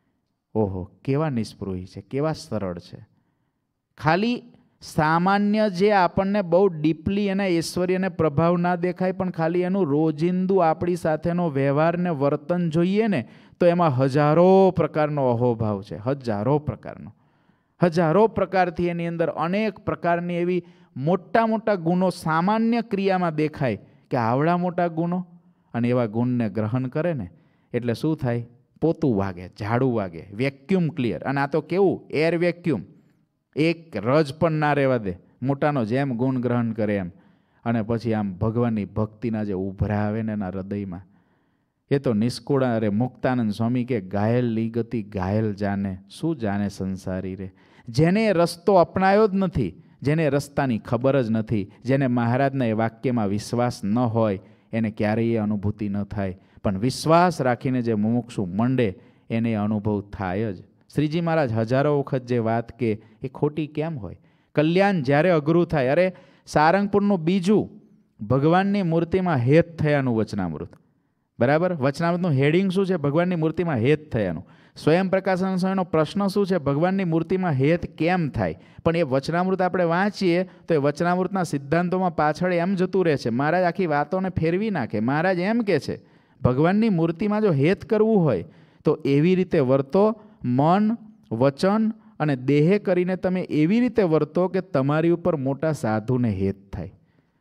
ઓહો કેવા નિસ્પૃહી છે, કેવા સરળ છે. ખાલી સામાન્ય જે આપણને બહુ ડીપલી એના ઐશ્વર્યને પ્રભાવ ના દેખાય, પણ ખાલી એનું રોજિંદુ આપણી સાથેનો વ્યવહાર ને વર્તન જોઈએ ને તો એમાં હજારો પ્રકારનો અહોભાવ છે, હજારો પ્રકારનો, હજારો પ્રકારથી એની અંદર અનેક પ્રકારની એવી મોટા મોટા ગુણો સામાન્ય ક્રિયામાં દેખાય કે આવડા મોટા ગુણો. અને એવા ગુણને ગ્રહણ કરે ને એટલે શું થાય? પોતું વાગે, ઝાડુ વાગે, વેક્યુમ ક્લિયર. અને આ તો કેવું એર વેક્યુમ, એક રજ પણ ના રહેવા દે, મોટાનો જેમ ગુણ ગ્રહણ કરે એમ. અને પછી આમ ભગવાનની ભક્તિના જે ઉભરા આવે ને એના હૃદયમાં, એ તો નિષ્કુળ. અરે મુક્તાનંદ સ્વામી કે ઘાયલ લી ગતિ ઘાયલ જાને, શું જાણે સંસારી રે. જેને રસ્તો અપનાયો જ નથી, જેને રસ્તાની ખબર જ નથી, જેને મહારાજના એ વાક્યમાં વિશ્વાસ ન હોય, એને ક્યારેય અનુભૂતિ ન થાય. પણ વિશ્વાસ રાખીને જે મુમુક્ષુ મંડે એને અનુભવ થાય જ. શ્રીજી મહારાજ હજારો વખત જે વાત કે એ ખોટી કેમ હોય? કલ્યાણ જ્યારે અઘરું થાય, અરે સારંગપુરનું બીજું ભગવાનની મૂર્તિમાં હેત થયાનું વચનામૃત, બરાબર? વચનામૃતનું હેડિંગ શું છે? ભગવાનની મૂર્તિમાં હેત થયાનું. સ્વયં પ્રકાશન સ્વામીનો પ્રશ્ન શું છે? ભગવાનની મૂર્તિમાં હેત કેમ થાય? પણ એ વચનામૃત આપણે વાંચીએ તો એ વચનામૃતના સિદ્ધાંતોમાં પાછળ એમ જતું રહે છે. મહારાજ આખી વાતોને ફેરવી નાખે. મહારાજ એમ કહે છે ભગવાનની મૂર્તિમાં જો હેત કરવું હોય તો એવી રીતે વર્તો, મન વચન અને દેહે કરીને તમે એવી રીતે વર્તો કે તમારી ઉપર મોટા સાધુને હેત થાય.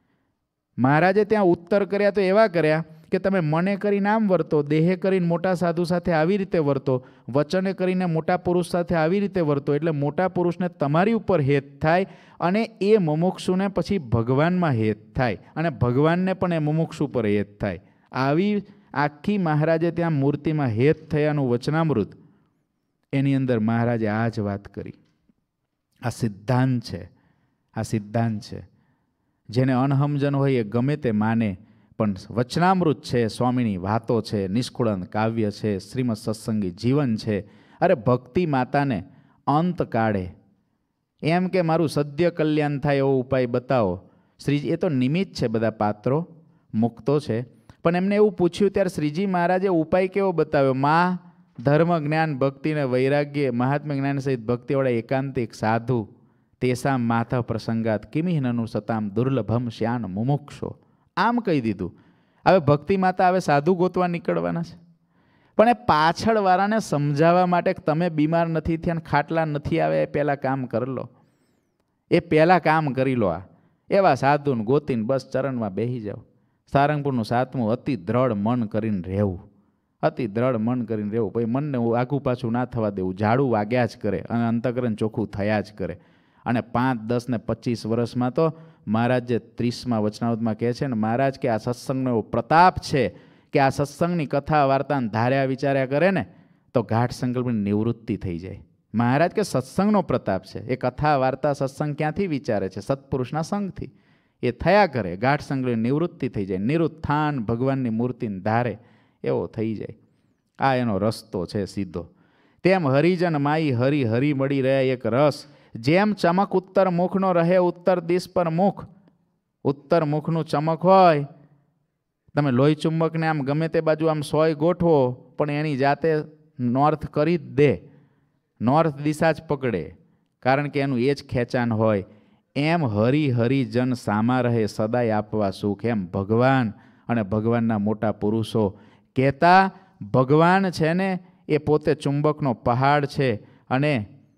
મહારાજે ત્યાં ઉત્તર કર્યા તો એવા કર્યા કે તમે મને કરીને આમ વર્તો, દેહે કરીને મોટા સાધુ સાથે આવી રીતે વર્તો, વચને કરીને મોટા પુરુષ સાથે આવી રીતે વર્તો, એટલે મોટા પુરુષને તમારી ઉપર હેત થાય અને એ મુમુક્ષુને પછી ભગવાનમાં હેત થાય અને ભગવાનને પણ એ મુમુક્ષુ પર હેત થાય. આવી આખી મહારાજે ત્યાં મૂર્તિમાં હેત થયાનું વચનામૃત, એની અંદર મહારાજે આ જ વાત કરી. આ સિદ્ધાંત છે, આ સિદ્ધાંત છે. જેને અનહમજન હોય એ ગમે તે માને, પણ વચનામૃત છે, સ્વામીની વાતો છે, નિષ્કુળાનંદ કાવ્ય છે, શ્રીમદ સત્સંગી જીવન છે. અરે ભક્તિ માતાને અંત કાઢે એમ કે મારું સદ્ય કલ્યાણ થાય એવો ઉપાય બતાવો. શ્રીજી એ તો નિમિત્ત છે, બધા પાત્રો મુક્તો છે, પણ એમને એવું પૂછ્યું ત્યારે શ્રીજી મહારાજે ઉપાય કેવો બતાવ્યો? માં ધર્મ જ્ઞાન ભક્તિ ને વૈરાગ્ય મહાત્મ્ય જ્ઞાન સહિત ભક્તિવાળા એકાંતિક સાધુ તેસામ માથા પ્રસંગાત કિમિહનનું સતામ દુર્લભમ શ્યાન મુમુક્ષો, આમ કહી દીધું. હવે ભક્તિ માતા હવે સાધુ ગોતવા નીકળવાના છે, પણ એ પાછળવાળાને સમજાવવા માટે કે તમે બીમાર નથી થયા, ખાટલા નથી આવે, એ પહેલાં કામ કરી લો, એ પહેલાં કામ કરી લો. આ એવા સાધુને ગોતીને બસ ચરણમાં બેસી જાઓ. સારંગપુરનું સાતમું, અતિ દ્રઢ મન કરીને રહેવું, અતિ દ્રઢ મન કરીને રહેવું. પછી મનને આગું પાછું ના થવા દેવું, ઝાડું વાગ્યા જ કરે અને અંતઃકરણ ચોખ્ખું થયા જ કરે. અને પાંચ દસ ને પચીસ વર્ષમાં તો મહારાજ જે ત્રીસમાં વચનાવતમાં કહે છે ને, મહારાજ કે આ સત્સંગનો એવો પ્રતાપ છે કે આ સત્સંગની કથા વાર્તાને ધાર્યા વિચાર્યા કરે ને તો ગાઢ સંકલ્પની નિવૃત્તિ થઈ જાય. મહારાજ કે સત્સંગનો પ્રતાપ છે, એ કથા વાર્તા સત્સંગ ક્યાંથી વિચારે છે? સત્પુરુષના સંગથી એ થયા કરે, ગાઢ સંકલ્પની નિવૃત્તિ થઈ જાય, નિરુત્થાન ભગવાનની મૂર્તિને ધારે એવો થઈ જાય. આ એનો રસ્તો છે સીધો. તેમ હરિજન માઈ હરી હરી મળી રહે એક રસ, જેમ ચમક ઉત્તર મુખનો રહે ઉત્તર દિશ પર મુખ. ઉત્તર મુખનું ચમક હોય, તમે લોહી ચુંબકને આમ ગમે તે બાજુ આમ સોય ગોઠવો પણ એની જાતે નોર્થ કરી જ દે, નોર્થ દિશા જ પકડે, કારણ કે એનું એ જ ખેંચાણ હોય. એમ હરી હરિજન સામા રહે સદાય આપવા સુખ. એમ ભગવાન અને ભગવાનના મોટા પુરુષો કહેતા, ભગવાન છે ને એ પોતે ચુંબકનો પહાડ છે, અને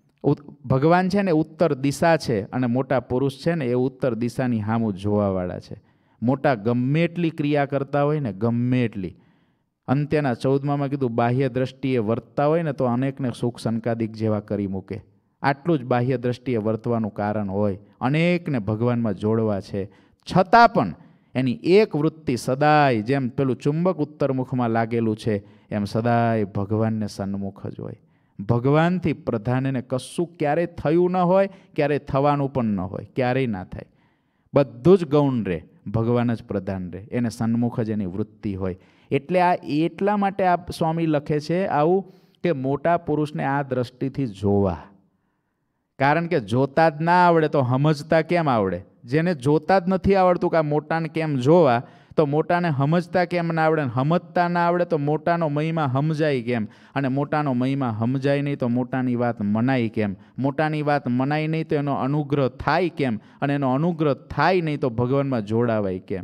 ભગવાન છે ને ઉત્તર દિશા છે, અને મોટા પુરુષ છે ને એ ઉત્તર દિશાની સામું જોવાવાળા છે. મોટા ગમે એટલી ક્રિયા કરતા હોય ને, ગમે એટલી, અંત્યના ચૌદમામાં કીધું બાહ્ય દ્રષ્ટિએ વર્તતા હોય ને તો અનેકને સુખ સંકાદિક જેવા કરી મૂકે. આટલું જ બાહ્ય દ્રષ્ટિએ વર્તવાનું કારણ હોય, અનેકને ભગવાનમાં જોડવા છે, છતાં પણ એની એક વૃત્તિ સદાય, જેમ પેલું ચુંબક ઉત્તરમુખમાં લાગેલું છે એમ સદાય ભગવાનને સન્મુખ જ હોય. ભગવાનથી પ્રધાન એને કશું ક્યારેય થયું ન હોય, ક્યારેય થવાનું પણ ન હોય, ક્યારેય ના થાય, બધું જ ગૌણ રહે, ભગવાન જ પ્રધાન રહે, એને સન્મુખ જ એની વૃત્તિ હોય. એટલે આ એટલા માટે આ સ્વામી લખે છે આવું કે મોટા પુરુષને આ દ્રષ્ટિથી જોવા, કારણ કે જોતા જ ના આવડે તો સમજતા કેમ આવડે? જેને જોતા જ નથી આવડતું કે આ મોટાને કેમ જોવા, તો મોટાને સમજતા કેમ ના આવડે? સમજતા ના આવડે તો મોટાનો મહિમા સમજાય કેમ? અને મોટાનો મહિમા સમજાય નહીં તો મોટાની વાત મનાય કેમ? મોટાની વાત મનાય નહીં તો એનો અનુગ્રહ થાય કેમ? અને એનો અનુગ્રહ થાય નહીં તો ભગવાનમાં જોડાવાય કેમ?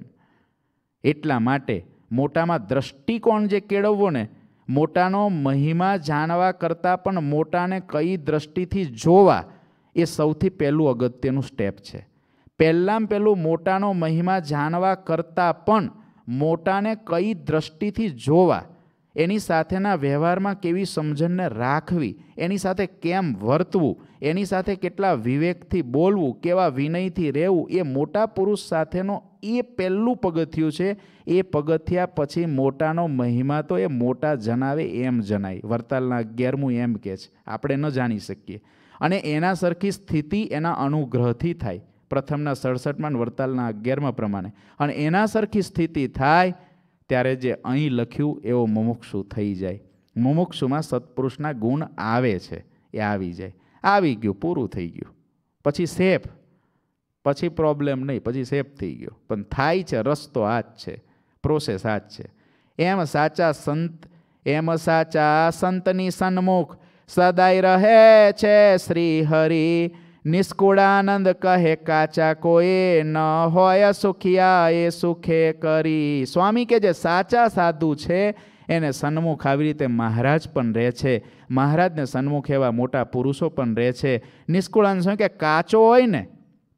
એટલા માટે મોટામાં દ્રષ્ટિકોણ જે કેળવવો ને, મોટાનો મહિમા જાણવા કરતાં પણ મોટાને કઈ દ્રષ્ટિથી જોવા, એ સૌથી પહેલું અગત્યનું સ્ટેપ છે. પહેલાં પહેલું મોટાનો મહિમા જાણવા કરતાં પણ મોટાને કઈ દ્રષ્ટિથી જોવા, એની સાથેના વ્યવહારમાં કેવી સમજણને રાખવી, એની સાથે કેમ વર્તવું, એની સાથે કેટલા વિવેકથી બોલવું, કેવા વિનયથી રહેવું, એ મોટા પુરુષ સાથેનો એ પહેલું પગથિયું છે. એ પગથિયા પછી મોટાનો મહિમા તો એ મોટા જણાવે એમ જણાય. વરતાલના અગિયારમું એમ કહે છે, આપણે ન જાણી શકીએ. અને એના સરખી સ્થિતિ એના અનુગ્રહથી થાય. પ્રથમના સડસઠમાં વરતાલના અગિયારમાં પ્રમાણે. અને એના સરખી સ્થિતિ થાય ત્યારે જે અહીં લખ્યું એવો મુમુક્ષુ થઈ જાય. મુમુક્ષુમાં સત્પુરુષના ગુણ આવે છે, એ આવી જાય. આવી ગયું, પૂરું થઈ ગયું. પછી સેફ, પછી પ્રોબ્લેમ નહીં, પછી સેફ થઈ ગયો. પણ થાય છે, રસ્તો આ જ છે, પ્રોસેસ આ જ છે. એમ સાચા સંત, એમ સાચા સંતની સન્મુખ સદાય રહે છે શ્રી હરિ. નિષ્કુળાનંદ કહે કાચા કોઈ ન હોય સુખિયા એ સુખે કરી. સ્વામી કે જે સાચા સાધુ છે એને સન્મુખ આવી રીતે મહારાજ પણ રહે છે, મહારાજને સન્મુખ એવા મોટા પુરુષો પણ રહે છે. નિષ્કુળાનંદ સ્વામી કે કાચો હોય ને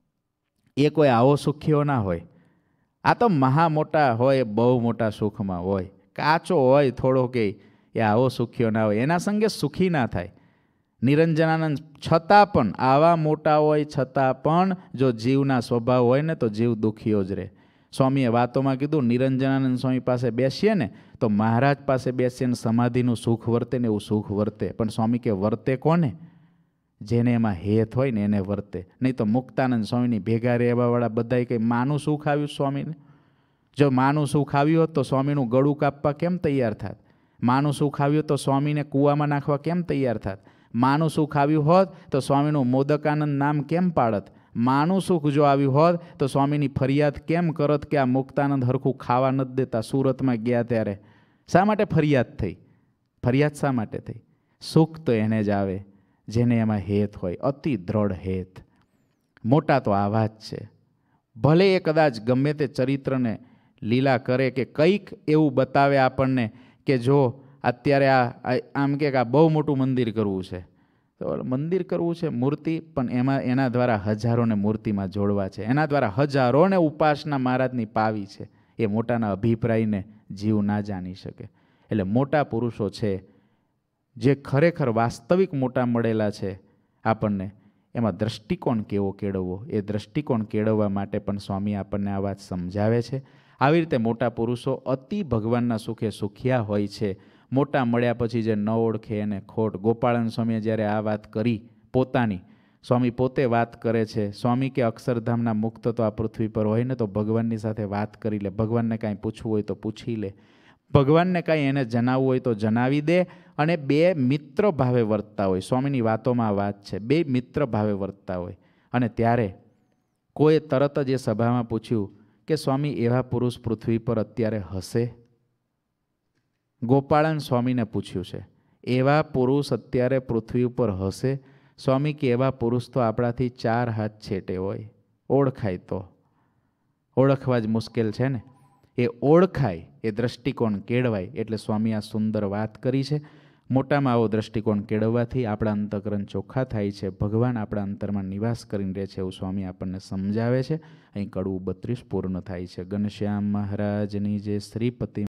એ કોઈ આવો સુખીઓ ના હોય. આ તો મહા મોટા હોય, બહુ મોટા સુખમાં હોય. કાચો હોય થોડો કે એ આવો સુખીઓ ના હોય, એના સંગે સુખી ના થાય. નિરંજનાનંદ છતાં પણ આવા મોટા હોય છતાં પણ જો જીવના સ્વભાવ હોય ને તો જીવ દુખીઓ જ રહે. સ્વામીએ વાતોમાં કીધું, નિરંજનાનંદ સ્વામી પાસે બેસીએ ને તો મહારાજ પાસે બેસીએ ને સમાધિનું સુખ વર્તે ને એવું સુખ વર્તે. પણ સ્વામી કે વર્તે કોને? જેને એમાં હેત હોય ને એને વર્તે. નહીં તો મુક્તાનંદ સ્વામીની ભેગા રહેવાવાળા બધાય કંઈ માનું સુખ આવ્યું સ્વામીને? જો માનું સુખ આવ્યું હોત તો સ્વામીનું ગળું કાપવા કેમ તૈયાર થાત? માનું સુખ આવ્યું તો સ્વામીને કૂવામાં નાખવા કેમ તૈયાર થાત? માનું સુખ આવ્યું હોત તો સ્વામીનું મોદકાનંદ નામ કેમ પાડત? માનું સુખ જો આવ્યું હોત તો સ્વામીની ફરિયાદ કેમ કરત કે આ મુક્તાનંદ હરખું ખાવા નથી દેતા? સુરતમાં ગયા ત્યારે શા માટે ફરિયાદ થઈ? ફરિયાદ શા માટે થઈ? સુખ તો એને જ આવે જેને એમાં હેત હોય, અતિ દ્રઢ હેત. મોટા તો આવા જ છે. ભલે એ કદાચ ગમે તે ચરિત્રને લીલા કરે કે કંઈક એવું બતાવે આપણને કે જો અત્યારે આ આમ કે આ બહુ મોટું મંદિર કરવું છે, તો મંદિર કરવું છે, મૂર્તિ, પણ એમાં એના દ્વારા હજારોને મૂર્તિમાં જોડવા છે, એના દ્વારા હજારોને ઉપાસના મહારાજની પાવી છે. એ મોટાના અભિપ્રાયને જીવ ના જાણી શકે. એટલે મોટા પુરુષો છે જે ખરેખર વાસ્તવિક મોટા મળેલા છે આપણને, એમાં દ્રષ્ટિકોણ કેવો કેળવવો, એ દ્રષ્ટિકોણ કેળવવા માટે પણ સ્વામી આપણને આ વાત સમજાવે છે. આવી રીતે મોટા પુરુષો અતિ ભગવાનના સુખે સુખ્યા હોય છે. મોટા મળ્યા પછી જે ન ઓળખે એને ખોટ. ગોપાળન સ્વામીએ જ્યારે આ વાત કરી પોતાની, સ્વામી પોતે વાત કરે છે. સ્વામી કે અક્ષરધામના મુક્ત તો આ પૃથ્વી પર હોય ને તો ભગવાનની સાથે વાત કરી લે, ભગવાનને કાંઈ પૂછવું હોય તો પૂછી લે, ભગવાનને કાંઈ એને જણાવવું હોય તો જણાવી દે. અને બે મિત્ર ભાવે વર્તતા હોય. સ્વામીની વાતોમાં વાત છે, બે મિત્ર ભાવે વર્તતા હોય. અને ત્યારે કોઈ તરત જ એ સભામાં પૂછ્યું કે સ્વામી એવા પુરુષ પૃથ્વી પર અત્યારે હશે? ગોપાળન સ્વામીને પૂછ્યું છે, એવા પુરુષ અત્યારે પૃથ્વી ઉપર હશે? સ્વામી કે એવા પુરુષ તો આપણાથી ચાર હાથ છેટે હોય, ઓળખાય તો. ઓળખવા જ મુશ્કેલ છે ને. એ ઓળખાય, એ દ્રષ્ટિકોણ કેળવાય. એટલે સ્વામી આ સુંદર વાત કરી છે. મોટામાં આવો દ્રષ્ટિકોણ કેળવવાથી આપણા અંતઃકરણ ચોખ્ખા થાય છે, ભગવાન આપણા અંતરમાં નિવાસ કરીને રહે છે, એવું સ્વામી આપણને સમજાવે છે. અહીં કડવું બત્રીસ પૂર્ણ થાય છે. ઘનશ્યામ મહારાજની જે શ્રીપતિ